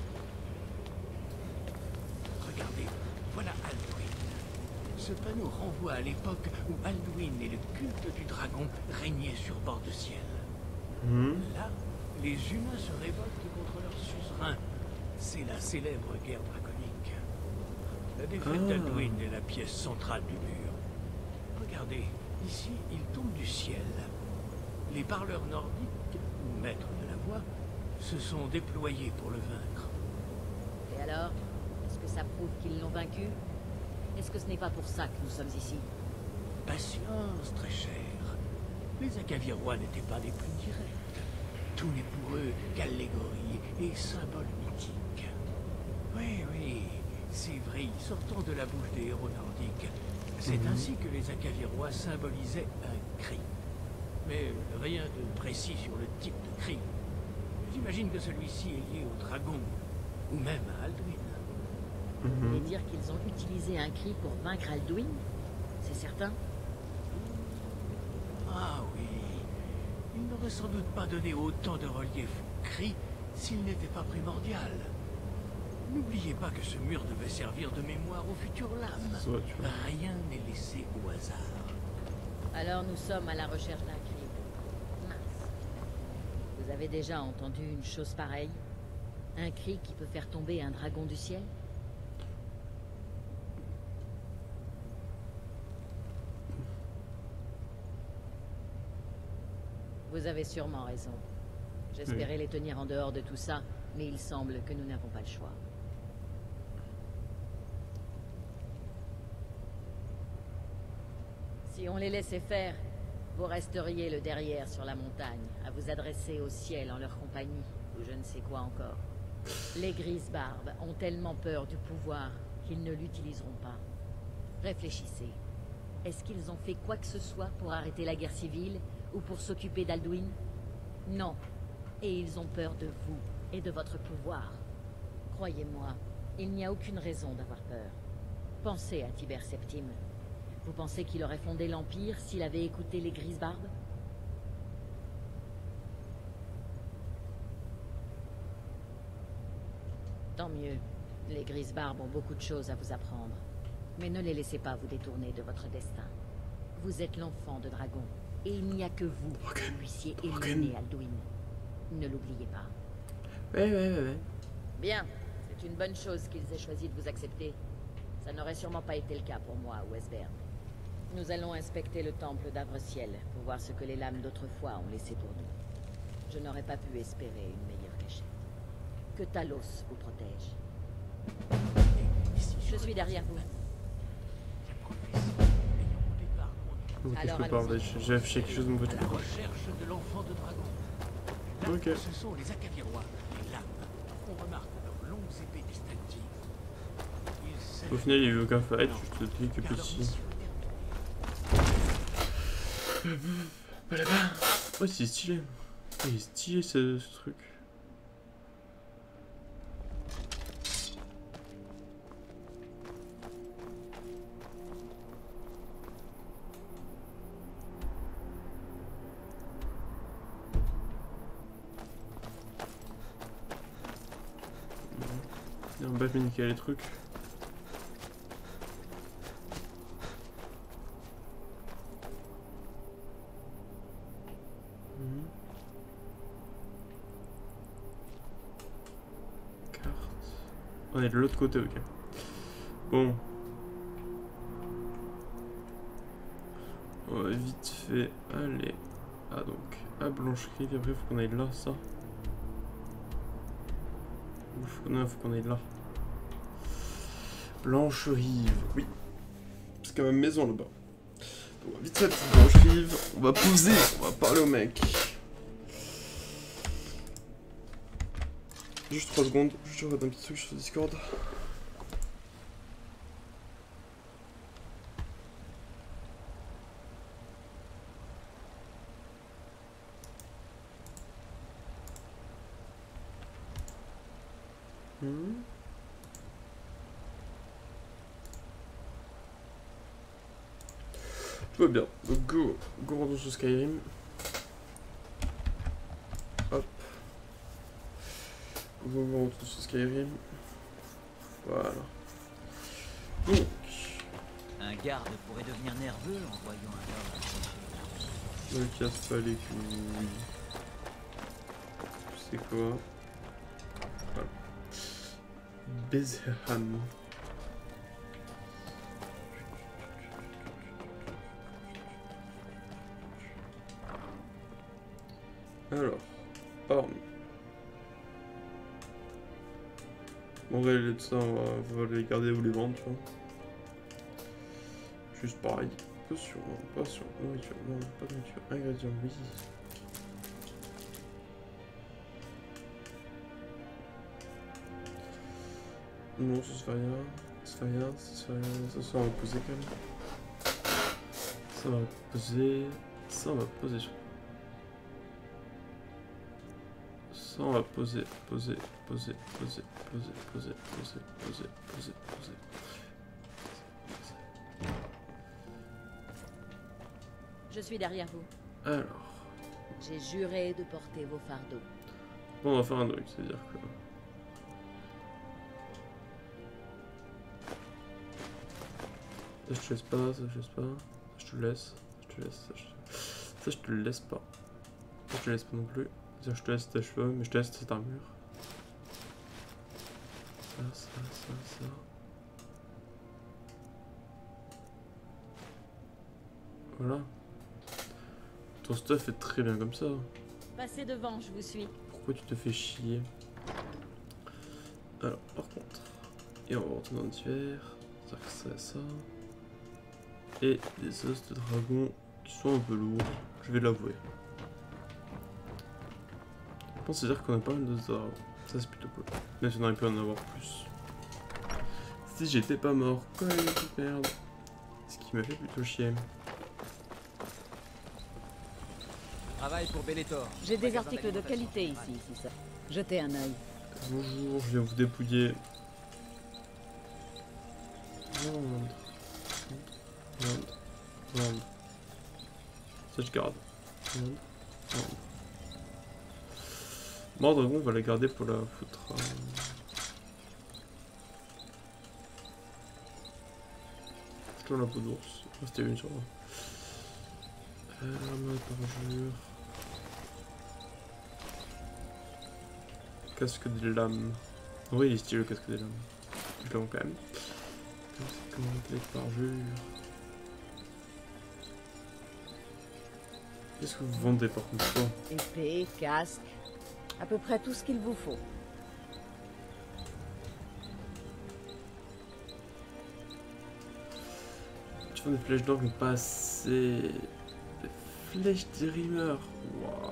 Regardez, voilà Alduin. Ce panneau renvoie à l'époque où Alduin et le culte du dragon régnaient sur bord de ciel. Mmh. Là, les humains se révoltent contre leur suzerain. C'est la célèbre guerre draconique. La défaite Ah. d'Alduin est la pièce centrale du mur. Regardez, ici, il tombe du ciel. Les parleurs nordiques, ou maîtres de la voix, se sont déployés pour le vaincre. Et alors? Est-ce que ça prouve qu'ils l'ont vaincu? Est-ce que ce n'est pas pour ça que nous sommes ici? Patience, très cher. Les Akavirois n'étaient pas des plus directs. Tout n'est pour eux qu'allégorie et symbole mythique. Oui, oui, c'est vrai, sortant de la bouche des héros nordiques. C'est Mhm. ainsi que les Akavirois symbolisaient un cri. Mais rien de précis sur le type de cri. J'imagine que celui-ci est lié au dragon, ou même à Alduin. Vous voulez Mhm. dire qu'ils ont utilisé un cri pour vaincre Alduin? C'est certain? Ah oui, il n'aurait sans doute pas donné autant de relief au cri s'il n'était pas primordial. N'oubliez pas que ce mur devait servir de mémoire aux futures lames. Ça va, tu vois. Rien n'est laissé au hasard. Alors nous sommes à la recherche d'un cri. Mince. Vous avez déjà entendu une chose pareille? Un cri qui peut faire tomber un dragon du ciel? Vous avez sûrement raison. J'espérais les tenir en dehors de tout ça, mais il semble que nous n'avons pas le choix. Si on les laissait faire, vous resteriez le derrière sur la montagne, à vous adresser au ciel en leur compagnie, ou je ne sais quoi encore. Les Grises-Barbes ont tellement peur du pouvoir qu'ils ne l'utiliseront pas. Réfléchissez. Est-ce qu'ils ont fait quoi que ce soit pour arrêter la guerre civile, ou pour s'occuper d'Alduin? Non. Et ils ont peur de vous, et de votre pouvoir. Croyez-moi, il n'y a aucune raison d'avoir peur. Pensez à Tiber Septime. Vous pensez qu'il aurait fondé l'Empire s'il avait écouté les Grises-Barbes? Tant mieux. Les Grises-Barbes ont beaucoup de choses à vous apprendre. Mais ne les laissez pas vous détourner de votre destin. Vous êtes l'enfant de Dragon. Et il n'y a que vous qui puissiez éliminer Alduin. Ne l'oubliez pas. Ouais, ouais, ouais, ouais. Bien. C'est une bonne chose qu'ils aient choisi de vous accepter. Ça n'aurait sûrement pas été le cas pour moi à Westbern. Nous allons inspecter le temple d'Avre-Ciel pour voir ce que les lames d'autrefois ont laissé pour nous. Je n'aurais pas pu espérer une meilleure cachette. Que Talos vous protège. Je suis derrière vous. Ou quelque Alors, part, allons-y. bah, j'ai affiché quelque chose de mon À côté. la recherche de l'enfant de dragon. Là, Ok. ce sont les Akavirois, les lames. On remarque leurs longues épées distinctives. Ils savent Au final, il y a eu aucun fight, Non. je te dis que car leur petit. mission est terminée. Voilà, oh, c'est stylé. Oh, il est stylé ce, ce truc. Il y a un Batman qui a les trucs. Mhm. Carte. On est de l'autre côté, ok. Bon. On va vite fait aller à donc à Blanche-Rive. Après, faut qu'on aille là, ça. Il faut qu'on faut qu'on aille là. Blanche-Rive, oui. Parce qu'il y a ma maison là-bas. On va vite fait pour Blanche-Rive. On va poser, on va parler au mec. Juste trois secondes, je regarde un petit truc sur Discord. Hmm. Tout va bien. Donc go, go rentrons sur Skyrim. Hop. Go, go rentrons sur Skyrim. Voilà. Donc, Un garde pourrait devenir nerveux en voyant un homme approcher. ne casse pas les couilles. Tu sais quoi? Voilà. Bezerham. Alors, arme. En vrai, tout ça, on va, on va les garder ou les vendre, tu vois. Juste pareil. Potion, potion, nourriture, non, pas de nourriture, ingrédients, oui. Non, ça se fait rien, ça se fait rien, ça se fait rien, ça, ça on va poser quand même. Ça on va poser, ça on va poser. Ça on va poser, poser, poser, poser, poser, poser, poser, poser, poser, poser. Je suis derrière vous. Alors. J'ai juré de porter vos fardeaux. Bon, on va faire un truc, c'est-à-dire que... Ça je te laisse pas, ça je te laisse pas, ça je te laisse, je te laisse, ça je, ça, je te le laisse pas. Ça je te laisse pas non plus. Ça je te laisse tes cheveux, mais je te laisse cette armure. Ça, ça, ça, ça. Voilà. Ton stuff est très bien comme ça. Passez devant, je vous suis. Pourquoi tu te fais chier? Alors, par contre, et on va retourner en hiver. C'est-à-dire que ça, ça. Et des os de dragon qui sont un peu lourds, je vais l'avouer. Je pense à dire qu'on a pas mal d'os de dragon. Ça c'est plutôt cool. Mais on aurait pu en avoir plus. Si j'étais pas mort quand même, petite merde. Ce qui m'a fait plutôt chier. Travail pour Bellator. J'ai des articles de qualité ici, si ça. Jetez un œil. Bonjour, je viens vous dépouiller. Vendre. Vendre. Vendre. Ça je garde. Vendre. Vendre. Mort dragon, on va la garder pour la foutre. Euh... Plutôt la peau d'ours. C'était une sur moi. Euh, arme parjure. Casque des lames. Oui, il est stylé le casque des lames. Je le vends quand même. Comment les parjure. Qu'est-ce que vous vendez par contre quoi? Épée, casque. À peu près tout ce qu'il vous faut. Tu vends des flèches d'or mais pas assez. Des flèches d'érimeur. Waouh.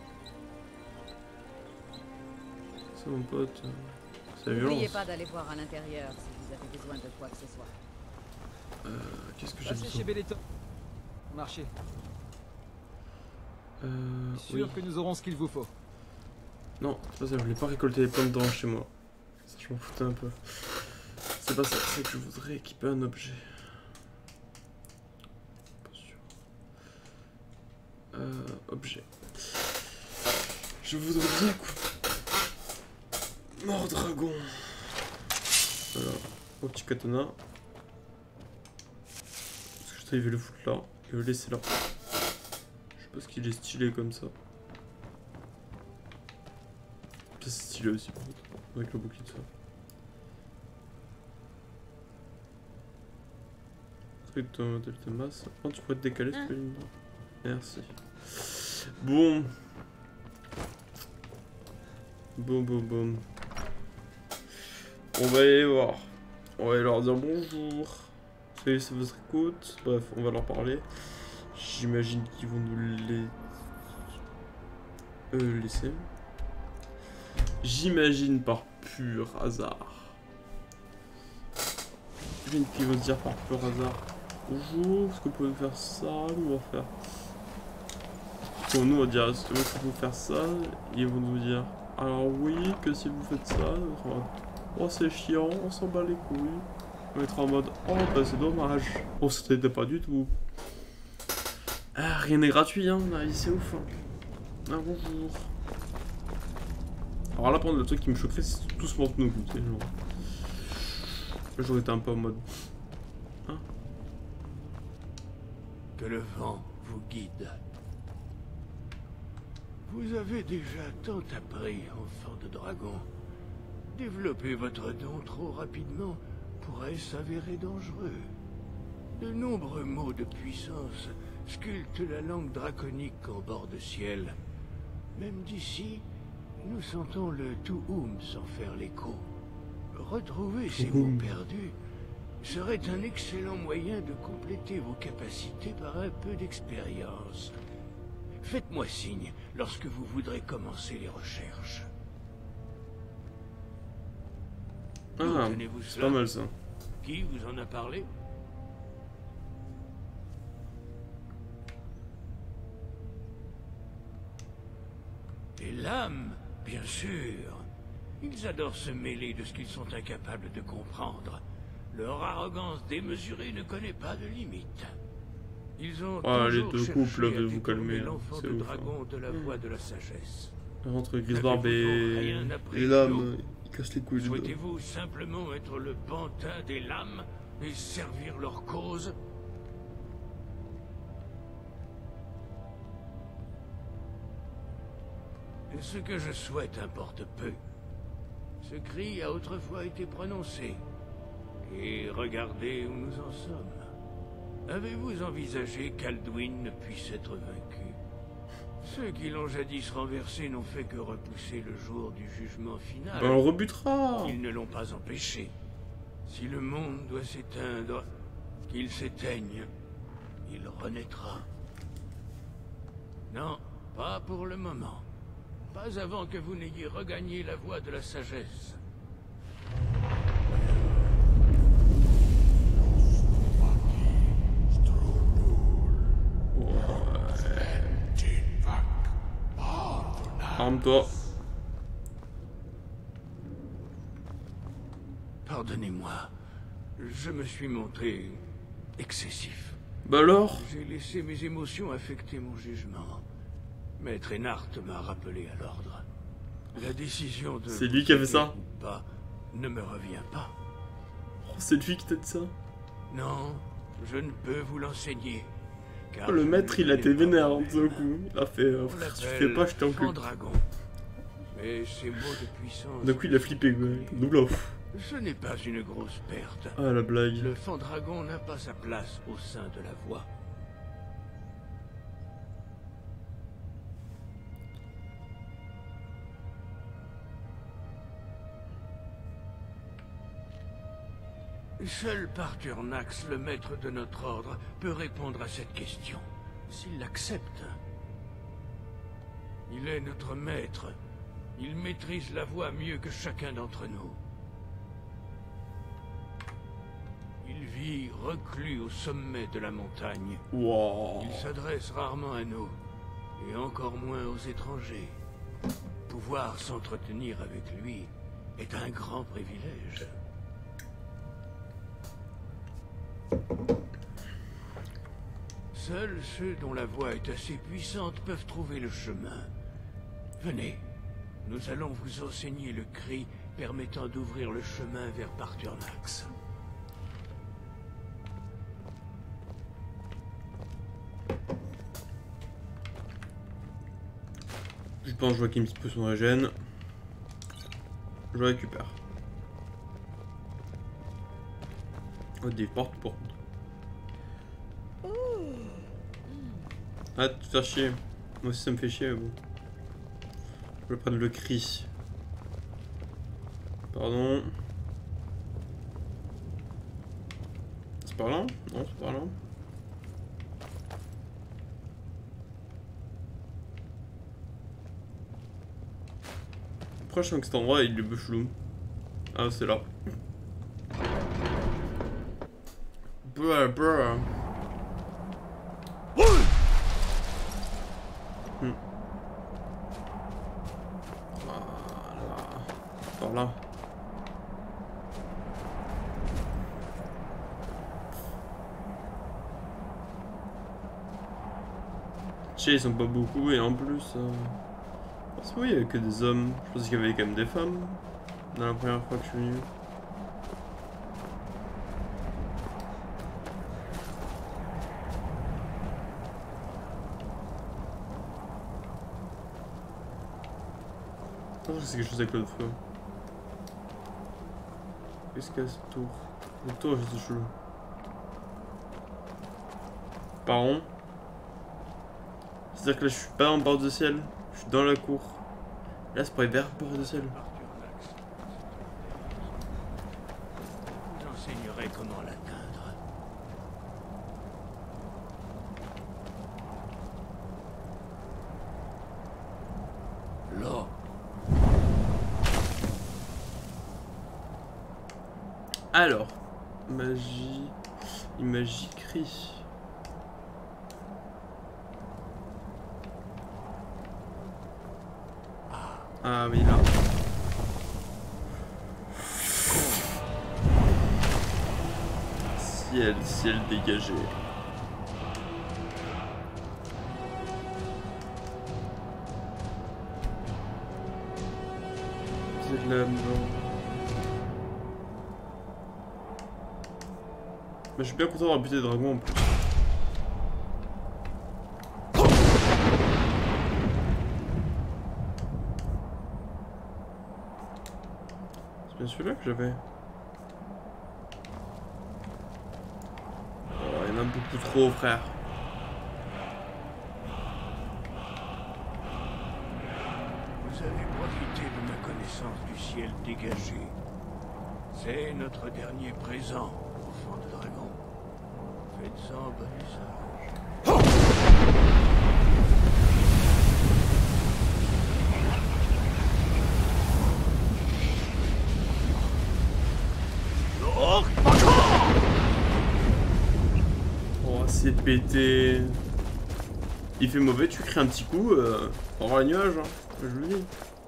C'est mon pote. C'est violent. N'oubliez pas d'aller voir à l'intérieur si vous avez besoin de quoi que ce soit. Euh, Qu'est-ce que j'ai Passez besoin? chez Bellator. Marché. Euh. Sûr Oui. que nous aurons ce qu'il vous faut. Non, c'est pas ça, je voulais pas récolter les plantes d'orange chez moi. Ça, je m'en foutais un peu. C'est pas ça, c'est que je voudrais équiper un objet. Pas sûr. Euh, objet. Je voudrais bien couper. Mort dragon. Voilà, mon petit katana. Parce que je savais le foutre là et le laisser là. Je sais pas ce qu'il est stylé comme ça. C'est stylé aussi par contre, avec le bouclier de ça. Truc de modèle de masse. Oh, tu pourrais te décaler ce que merci. Bon. Bon, bon, bon. On va aller voir. On va aller leur dire bonjour. Salut, c'est votre écoute. Bref, on va leur parler. J'imagine qu'ils vont nous les... Euh, laisser. J'imagine par pur hasard. J'imagine qu'ils vont se dire par pur hasard. Bonjour, est-ce que vous pouvez faire ça? Nous on va faire. Bon, nous on va dire est-ce que vous pouvez faire ça? Et ils vont nous dire alors oui, que si vous faites ça, on va être en mode oh c'est chiant, on s'en bat les couilles. On va être en mode oh bah c'est dommage. On se t'aidait pas du tout. Ah, rien n'est gratuit hein, là, c'est ouf. Hein. Ah bonjour. Alors là, par contre, le truc qui me choquerait, c'est tout ce monde nous goûter. Genre. Là, j'aurais été un peu en mode. Hein? Que le vent vous guide. Vous avez déjà tant appris, enfant de dragon. Développer votre don trop rapidement pourrait s'avérer dangereux. De nombreux mots de puissance sculptent la langue draconique en bord de ciel. Même d'ici, nous sentons le Tuum s'en faire l'écho. Retrouver ces mots perdus serait un excellent moyen de compléter vos capacités par un peu d'expérience. Faites-moi signe lorsque vous voudrez commencer les recherches. Ah, c'est pas mal ça. Qui vous en a parlé? Les lames, bien sûr. Ils adorent se mêler de ce qu'ils sont incapables de comprendre. Leur arrogance démesurée ne connaît pas de limite. Ils ont ah, les toujours deux couples cherché de à vous calmer, l'enfant c'est de ouf. dragon de la voie de la sagesse. Entre Grisbarbe et Rien appris les de lames, nous. ils cassent les couilles. Souhaitez-vous simplement être le pantin des lames et servir leur cause? Ce que je souhaite importe peu. Ce cri a autrefois été prononcé. Et regardez où nous en sommes. Avez-vous envisagé qu'Alduin ne puisse être vaincu? Ceux qui l'ont jadis renversé n'ont fait que repousser le jour du jugement final. Ben, on le rebutera. Ils ne l'ont pas empêché. Si le monde doit s'éteindre, qu'il s'éteigne. Il renaîtra. Non, pas pour le moment. Pas avant que vous n'ayez regagné la voie de la sagesse. Arme-toi. Pardonnez-moi. Je me suis montré excessif. Bah alors? J'ai laissé mes émotions affecter mon jugement. Maître Ennard m'a rappelé à l'ordre. La décision de... C'est lui qui a fait ça? Ou pas, ne me revient pas. Oh, c'est lui qui t'a dit ça? Non, je ne peux vous l'enseigner. Oh, le maître, il a été vénère en ce coup. Il a fait... Euh, frère, tu fais pas, je t'encule. Dragon. Mais ces mots de puissance... D'un coup, il a flippé, quoi. Double off. Ce n'est pas une grosse perte. Ah, la blague. Le Fandragon n'a pas sa place au sein de la voie. Seul Parturnax, le maître de notre ordre, peut répondre à cette question, s'il l'accepte. Il est notre maître. Il maîtrise la voie mieux que chacun d'entre nous. Il vit reclus au sommet de la montagne. Wow. Il s'adresse rarement à nous, et encore moins aux étrangers. Pouvoir s'entretenir avec lui est un grand privilège. Seuls ceux dont la voix est assez puissante peuvent trouver le chemin. Venez, nous allons vous enseigner le cri permettant d'ouvrir le chemin vers Parturnax. Je pense que je vois qu'il me peut son régène. Je le récupère. Oh, des portes pour. Ah, tu te fais chier. Moi aussi ça me fait chier, bon. Je vais prendre le cri. Pardon. C'est par là? Non, c'est par là. Pourquoi je sens que cet endroit il est un peu chelou? Ah, c'est là. Bruh, bruh. Hmm. Voilà. Par là. Tiens, ils sont pas beaucoup et en plus... Euh... Parce que oui, il y avait que des hommes. Je pensais qu'il y avait quand même des femmes. Dans la première fois que je suis venu. Oh, c'est quelque chose avec le feu. Qu'est-ce qu'il y a cette tour? Le tour, c'est chelou. Par rond. C'est-à-dire que là, je suis pas en bord de ciel. Je suis dans la cour. Là, c'est pour aller vers bord de ciel. t'enseignerai comment l'atteindre. Là. Alors, magie, magie cri. Ah oui là. Ciel, ciel dégagé. C'est de la mort. Mais je suis bien content d'avoir buté des dragons en plus. C'est bien celui-là que j'avais. Oh, il y en a beaucoup trop, frère. Vous avez profité de ma connaissance du ciel dégagé. C'est notre dernier présent, enfant de dragon. Faites-en bon usage. Oh, c'est pété. Il fait mauvais, tu cries un petit coup euh, pour avoir les nuages, hein. Je le dis.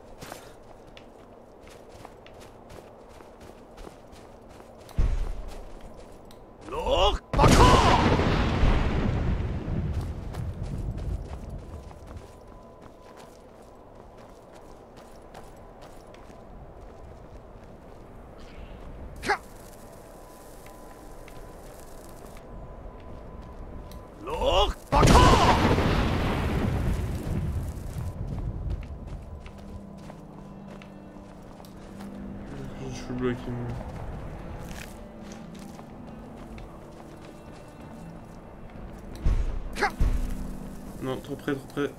Je suis bloqué, moi. Non, trop près, trop près.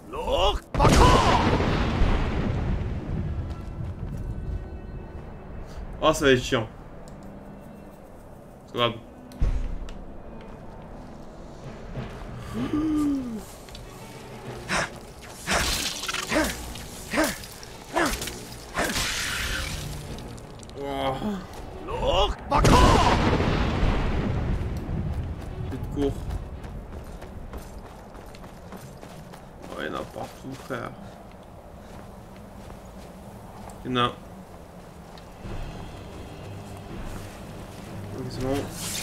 Oh, ça va être chiant. C'est grave. Court. Oh, il y en a partout, frère. Il y en a. Ok, c'est bon.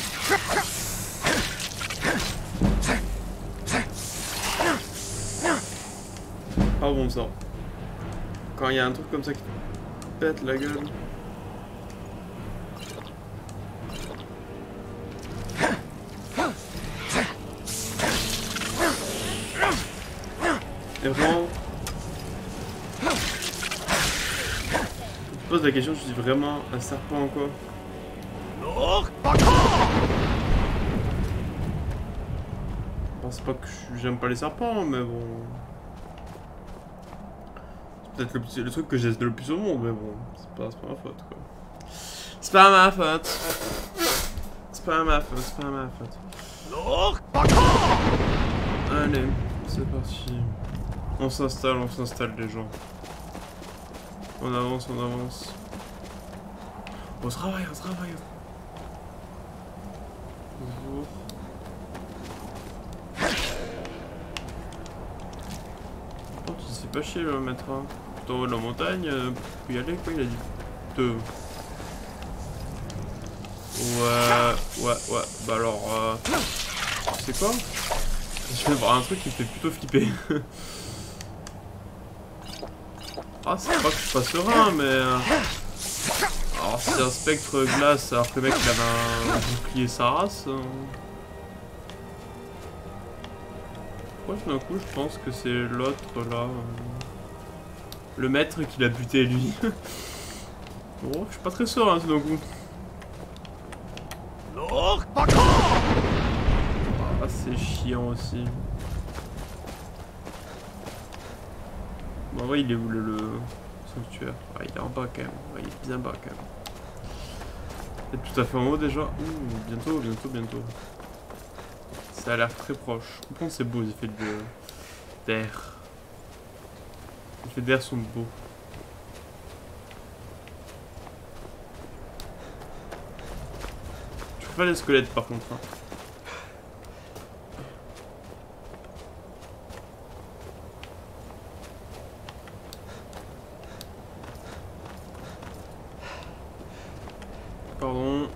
Ah bon ça. Quand il y a un truc comme ça qui pète la gueule. Et vraiment, je te pose la question, je suis vraiment un serpent ou quoi? Bon, c'est pas que j'aime pas les serpents, mais bon. C'est peut-être le, le truc que j'ai le plus au monde, mais bon, c'est pas, pas ma faute quoi. C'est pas ma faute. C'est pas ma faute, c'est pas ma faute. Allez, c'est parti. On s'installe, on s'installe les gens. On avance, on avance. On travaille, on travaille. Bonjour. Oh, tu sais pas chier le maître. Hein. Tout en haut de la montagne, euh, pour y aller quoi, il a dit. Deux. Ouais, ouais, ouais. Bah alors, euh, tu sais quoi? Je vais voir un truc qui me fait plutôt flipper. Ah, c'est pas que je suis pas serein, mais... Alors, c'est un spectre glace, alors que le mec il avait un bouclier sa race. Pourquoi tout d'un coup je pense que c'est l'autre là. Le maître qui l'a buté lui. Bon, je suis pas très serein tout d'un coup. Ah, c'est chiant aussi. Bon, ouais, il est où le, le sanctuaire? Ah, il est en bas quand même. Ouais, il est bien bas quand même. C'est tout à fait en haut déjà. Ouh, bientôt, bientôt, bientôt. Ça a l'air très proche. Je comprends que c'est beau les effets de d'air. Les effets d'air sont beaux. Je préfère les squelettes par contre. Hein. Pardon.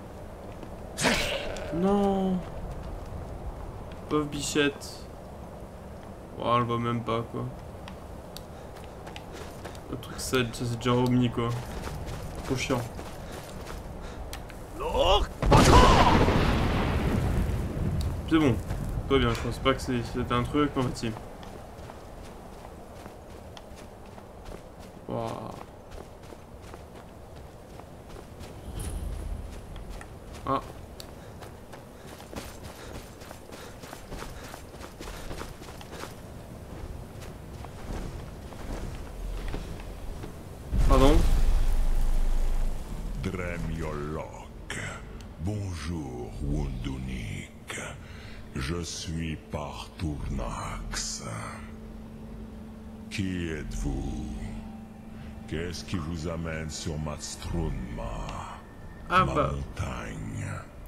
Non. Pauvre bichette. Oh, elle voit même pas quoi. Le truc ça, ça c'est déjà remis quoi. Trop chiant. C'est bon. Tout va bien, je pense pas que c'était un truc, mais en fait si. Wow. Ah. Pardon. Dremyolok. Bonjour, Wundunik. Je suis Partournax. Qui êtes-vous? Qu'est-ce qui vous amène sur Matstrunma, Ah ma bah. montagne?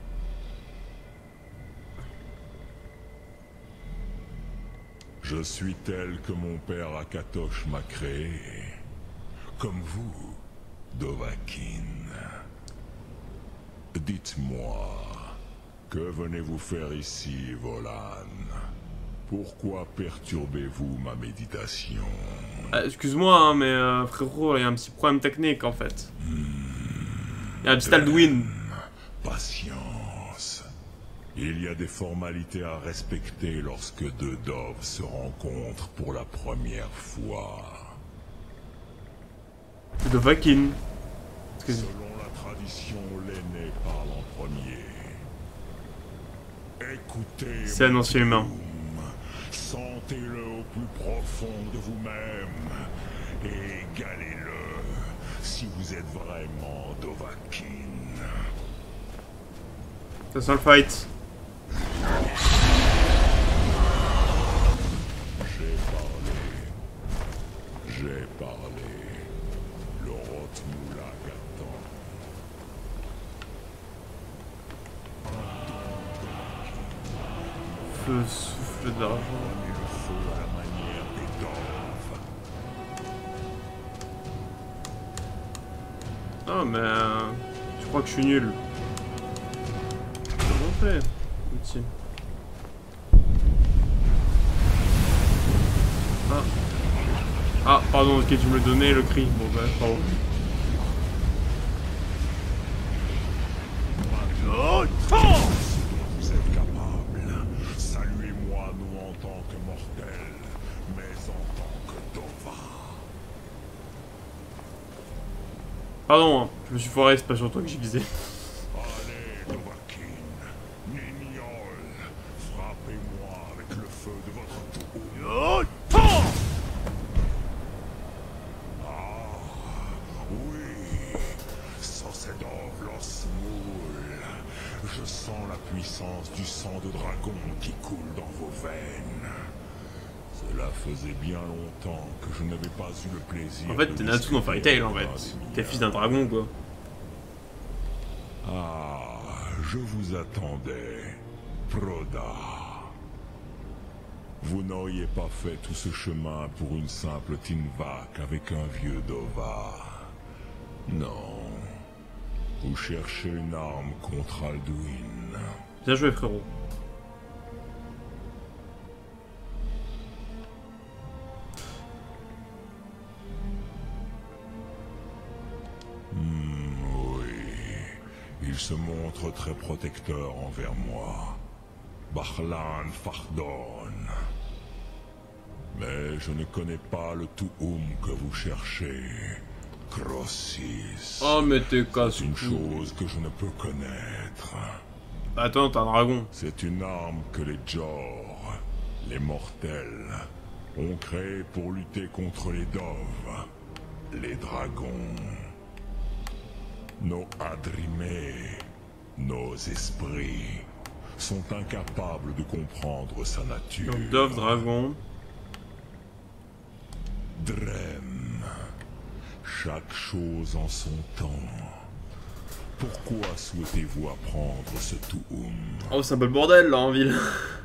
Je suis tel que mon père Akatosh m'a créé. Comme vous, Dovahkiin. Dites-moi, que venez-vous faire ici, Volan? Pourquoi perturbez-vous ma méditation? Ah, excuse-moi, hein, mais euh, frérot, il y a un petit problème technique en fait. Il y a un petit Alduin. Patience. Il y a des formalités à respecter lorsque deux doves se rencontrent pour la première fois. C'est de Vakin. Selon la tradition, l'aîné parle en premier. Écoutez. C'est un ancien humain. Sentez-le au plus profond de vous-même et égalez-le si vous êtes vraiment Dovahkiin. Ça sent le fight. J'ai parlé. J'ai parlé. Le Rotmoulak attend. Feu, souffle d'argent. Prenez le feu à la manière des doves. Ah mais euh, je crois que je suis nul. Comment on fait? Outil. Ah. Ah pardon, ok tu me le donnais le cri. Bon bah pardon. Vous êtes capable. Saluez-moi non en tant que mortel, mais en tant que Dova. Pardon, hein, je me suis foiré, c'est pas sur toi que j'ai visé. Allez, Dovahkiin, Nignol, frappez-moi avec le feu de votre tour. Ah, oui, Sosedov Losmoul. Je sens la puissance du sang de dragon qui coule dans vos veines. Cela faisait bien longtemps que je n'avais pas eu le plaisir. En fait, de t'es Natsu dans Fairy Tail en fait. T'es fils d'un dragon quoi. Ah, je vous attendais, Proda. Vous n'auriez pas fait tout ce chemin pour une simple Tinvak avec un vieux Dova. Non. Vous cherchez une arme contre Alduin. Bien joué frérot. Hmm, oui. Il se montre très protecteur envers moi. Bahlan Fardon. Mais je ne connais pas le Tuum que vous cherchez. Crossis. Oh mais t'es casse. C'est une chose que je ne peux connaître. Attends, t'as un dragon. C'est une arme que les Jor, les mortels, ont créée pour lutter contre les doves, les dragons. Nos Adrimé Nos esprits sont incapables de comprendre sa nature. Donc Dove, dragon. Drem. Chaque chose en son temps. Pourquoi souhaitez-vous apprendre ce Tuum? Oh, c'est un peu le bordel là en ville.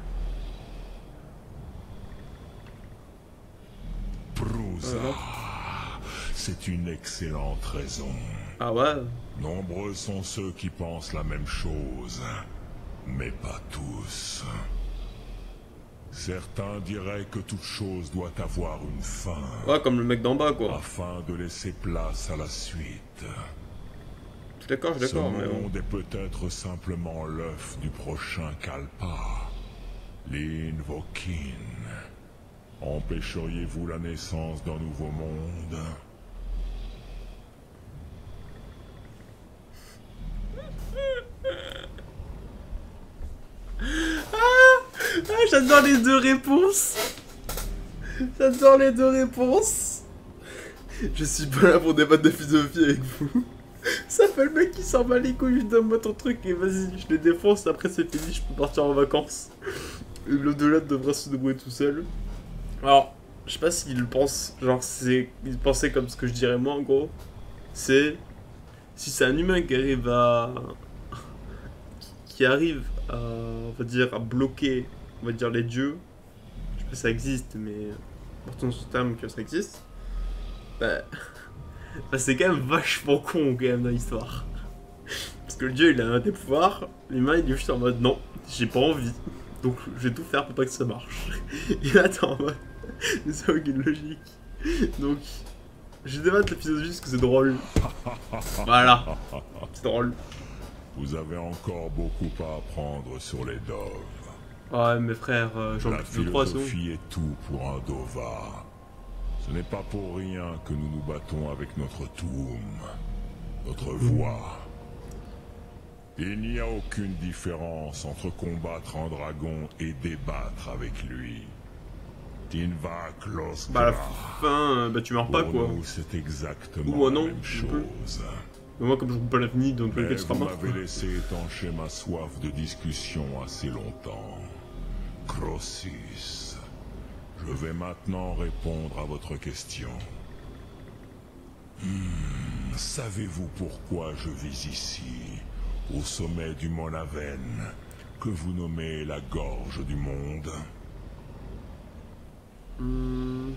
Prusa. C'est une excellente raison. Ah ouais? Nombreux sont ceux qui pensent la même chose, mais pas tous. Certains diraient que toute chose doit avoir une fin. Ouais, comme le mec d'en bas quoi. Afin de laisser place à la suite. Je suis d'accord, je suis d'accord, mais Ce bon. monde est peut-être simplement l'œuf du prochain Kalpa. L'Invokin. Empêcheriez-vous la naissance d'un nouveau monde? Ah, j'adore les deux réponses. J'adore les deux réponses. Je suis pas là pour débattre de philosophie avec vous. Ça fait le mec qui s'en bat les couilles, donne-moi ton truc et vas-y, je les défonce, après c'est fini, je peux partir en vacances. Et l'au-delà devrait se débrouiller tout seul. Alors, je sais pas s'il pense, genre, c'est, il pensait comme ce que je dirais moi en gros. C'est, si c'est un humain qui arrive à... qui arrive à, on va dire, à bloquer, on va dire, les dieux. Je sais pas si ça existe, mais portons ce terme que ça existe. Bah... Bah c'est quand même vachement con quand même dans l'histoire. Parce que le dieu il a des pouvoirs, l'humain il est juste en mode non, j'ai pas envie. Donc je vais tout faire pour pas que ça marche. Et là t'es en mode, c'est aucune logique. Donc je débatte la philosophie parce que c'est drôle. Voilà, c'est drôle. Vous avez encore beaucoup à apprendre sur les Dove. Ouais mes frères, euh, j'en La ai deux trois secondes. philosophie est tout pour un Dova. Ce n'est pas pour rien que nous nous battons avec notre Tuum, notre voix. Il n'y a aucune différence entre combattre un dragon et débattre avec lui. Tinvak los Bah à la fin, bah tu meurs pas quoi. Nous, c'est exactement Ou moi non, la même je peux. chose. Mais moi comme je roule pas l'avenir, donc le Mais gars sera vous mort. m'avez laissé étancher ma soif de discussion assez longtemps. Crossus. Je vais maintenant répondre à votre question. Hmm, savez-vous pourquoi je vis ici, au sommet du Mont Aven, que vous nommez la gorge du monde? Hmm.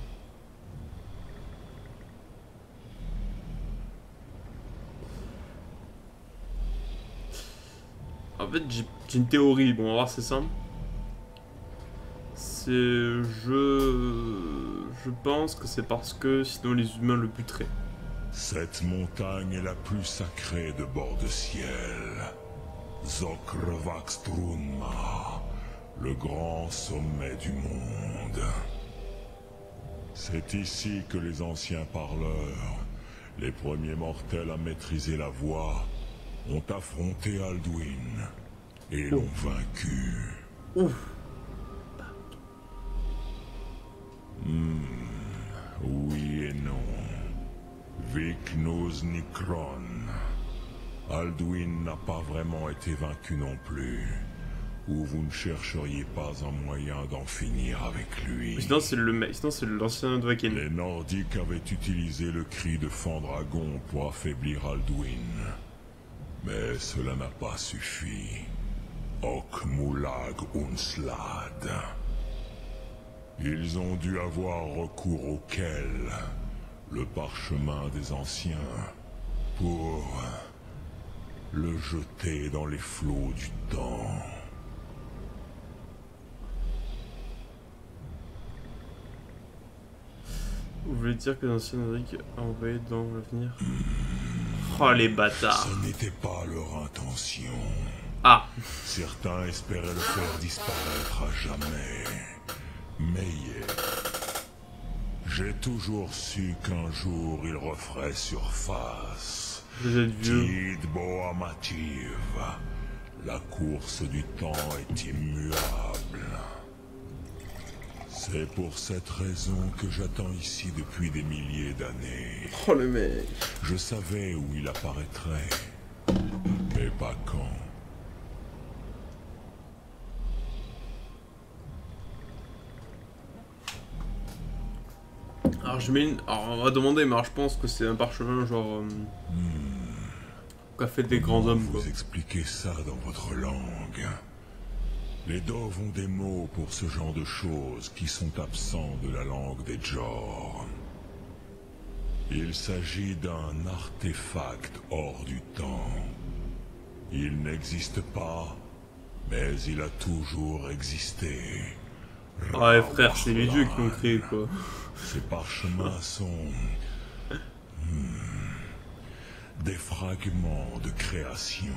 En fait, j'ai j'ai une théorie. Bon, on va voir, c'est simple. C'est... Je... Je pense que c'est parce que sinon les humains le buteraient. Cette montagne est la plus sacrée de bord de ciel. Zokrvaxtrunma, le grand sommet du monde. C'est ici que les anciens parleurs, les premiers mortels à maîtriser la voix, ont affronté Alduin et l'ont vaincu. Ouf. Hmm, oui et non. Viknus Nikron. Alduin n'a pas vraiment été vaincu non plus. Ou vous ne chercheriez pas un moyen d'en finir avec lui. Sinon c'est le mec, sinon c'est l'ancien Dwaken. Les Nordiques avaient utilisé le cri de Fandragon pour affaiblir Alduin. Mais cela n'a pas suffi. Okmulag Unslad. Ils ont dû avoir recours auquel, le parchemin des anciens, pour le jeter dans les flots du temps. Vous voulez dire que l'ancien Nordique a envoyé dans l'avenir? Oh les bâtards. Ce n'était pas leur intention. Ah. Certains espéraient le faire disparaître à jamais. Mais j'ai toujours su qu'un jour il referait surface. Vous êtes vieux. Tidboamativ. La course du temps est immuable. C'est pour cette raison que j'attends ici depuis des milliers d'années. Oh le mec. Je savais où il apparaîtrait, mais pas quand. je mets une... Alors on va demander, mais alors, je pense que c'est un parchemin genre... Euh... Hmm. Qu'a fait des grands hommes, quoi. Vous expliquez ça dans votre langue. Les Dov ont des mots pour ce genre de choses qui sont absents de la langue des Jor. Il s'agit d'un artefact hors du temps. Il n'existe pas, mais il a toujours existé. Ouais, frère, c'est les dieux qui l'ont créé, quoi. Ces parchemins sont... Hmm, des fragments de création.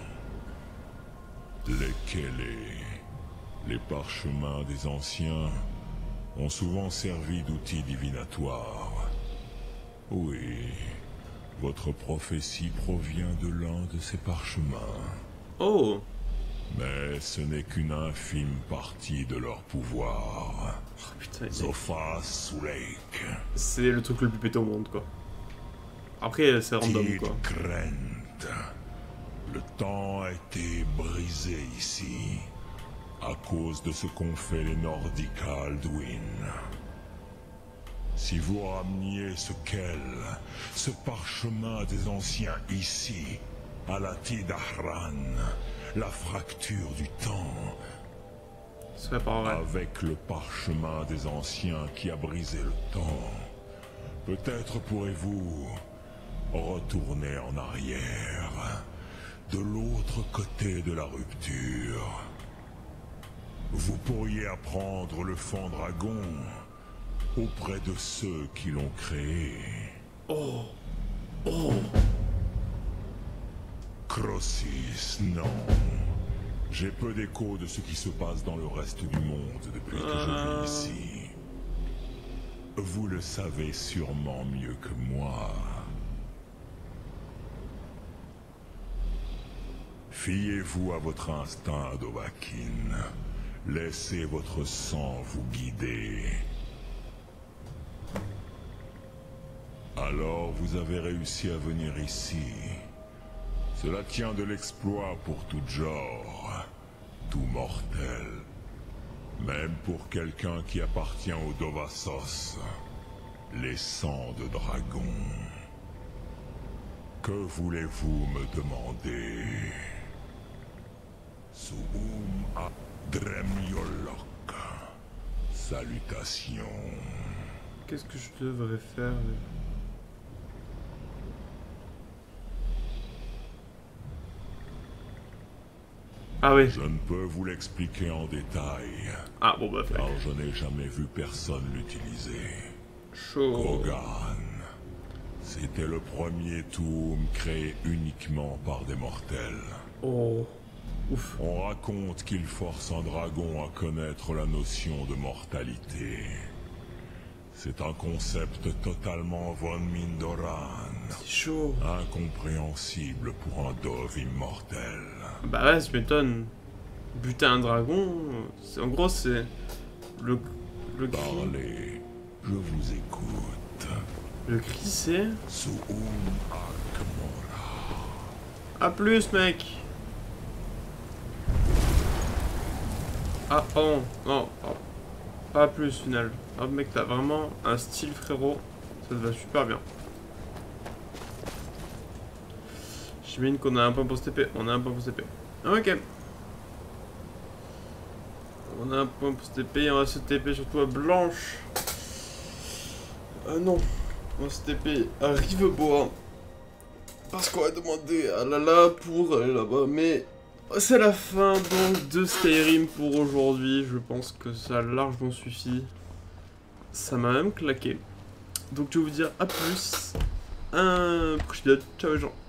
Les Kélé, les parchemins des anciens, ont souvent servi d'outils divinatoires. Oui, votre prophétie provient de l'un de ces parchemins. Oh! Mais ce n'est qu'une infime partie de leur pouvoir. Oh, putain, Zophas Sulake. c'est le truc le plus pété au monde, quoi. Après, c'est random, Tid quoi. Krent. Le temps a été brisé ici, à cause de ce qu'ont fait les Nordiques à Alduin. Si vous rameniez ce quel, ce parchemin des anciens ici, à la Tid Ahran, la fracture du temps, C'est pas vrai. avec le parchemin des anciens qui a brisé le temps, peut-être pourrez-vous retourner en arrière, de l'autre côté de la rupture. Vous pourriez apprendre le Fandragon auprès de ceux qui l'ont créé. Oh! Oh! Crossis, non. J'ai peu d'écho de ce qui se passe dans le reste du monde depuis que je vis ici. Vous le savez sûrement mieux que moi. Fiez-vous à votre instinct, Dovahkiin. Laissez votre sang vous guider. Alors vous avez réussi à venir ici. Cela tient de l'exploit pour tout genre, tout mortel. Même pour quelqu'un qui appartient au Dovassos, les sangs de dragon. Que voulez-vous me demander? Suum a Dremyolok. Salutations. Qu'est-ce que je devrais faire? Ah oui. Je ne peux vous l'expliquer en détail. Ah bon bah fait. Car je n'ai jamais vu personne l'utiliser. Chaud. Krogan. C'était le premier Toum créé uniquement par des mortels. Oh. Ouf. On raconte qu'il force un dragon à connaître la notion de mortalité. C'est un concept totalement von Mindoran. C'est chaud. Incompréhensible pour un Dov immortel. Bah ouais, je m'étonne. Buter un dragon, c'est en gros c'est le le cri. Parlez, je vous écoute. Le cri c'est Suum Arkmora. à plus mec. Ah pardon, non, pardon. Pas à plus final. Ah mec, t'as vraiment un style frérot, ça te va super bien. J'imagine qu'on a un point pour se T P, on a un point pour se T P. Ok. On a un point pour se T P, on va se T P surtout à Blanche. Ah non, on va se T P à Rivebois. Parce qu'on va demander à Lala pour aller là-bas, mais c'est la fin donc de Skyrim pour aujourd'hui. Je pense que ça a largement suffi. Ça m'a même claqué. Donc je vais vous dire à plus. Un prochain vidéo. Ciao les gens.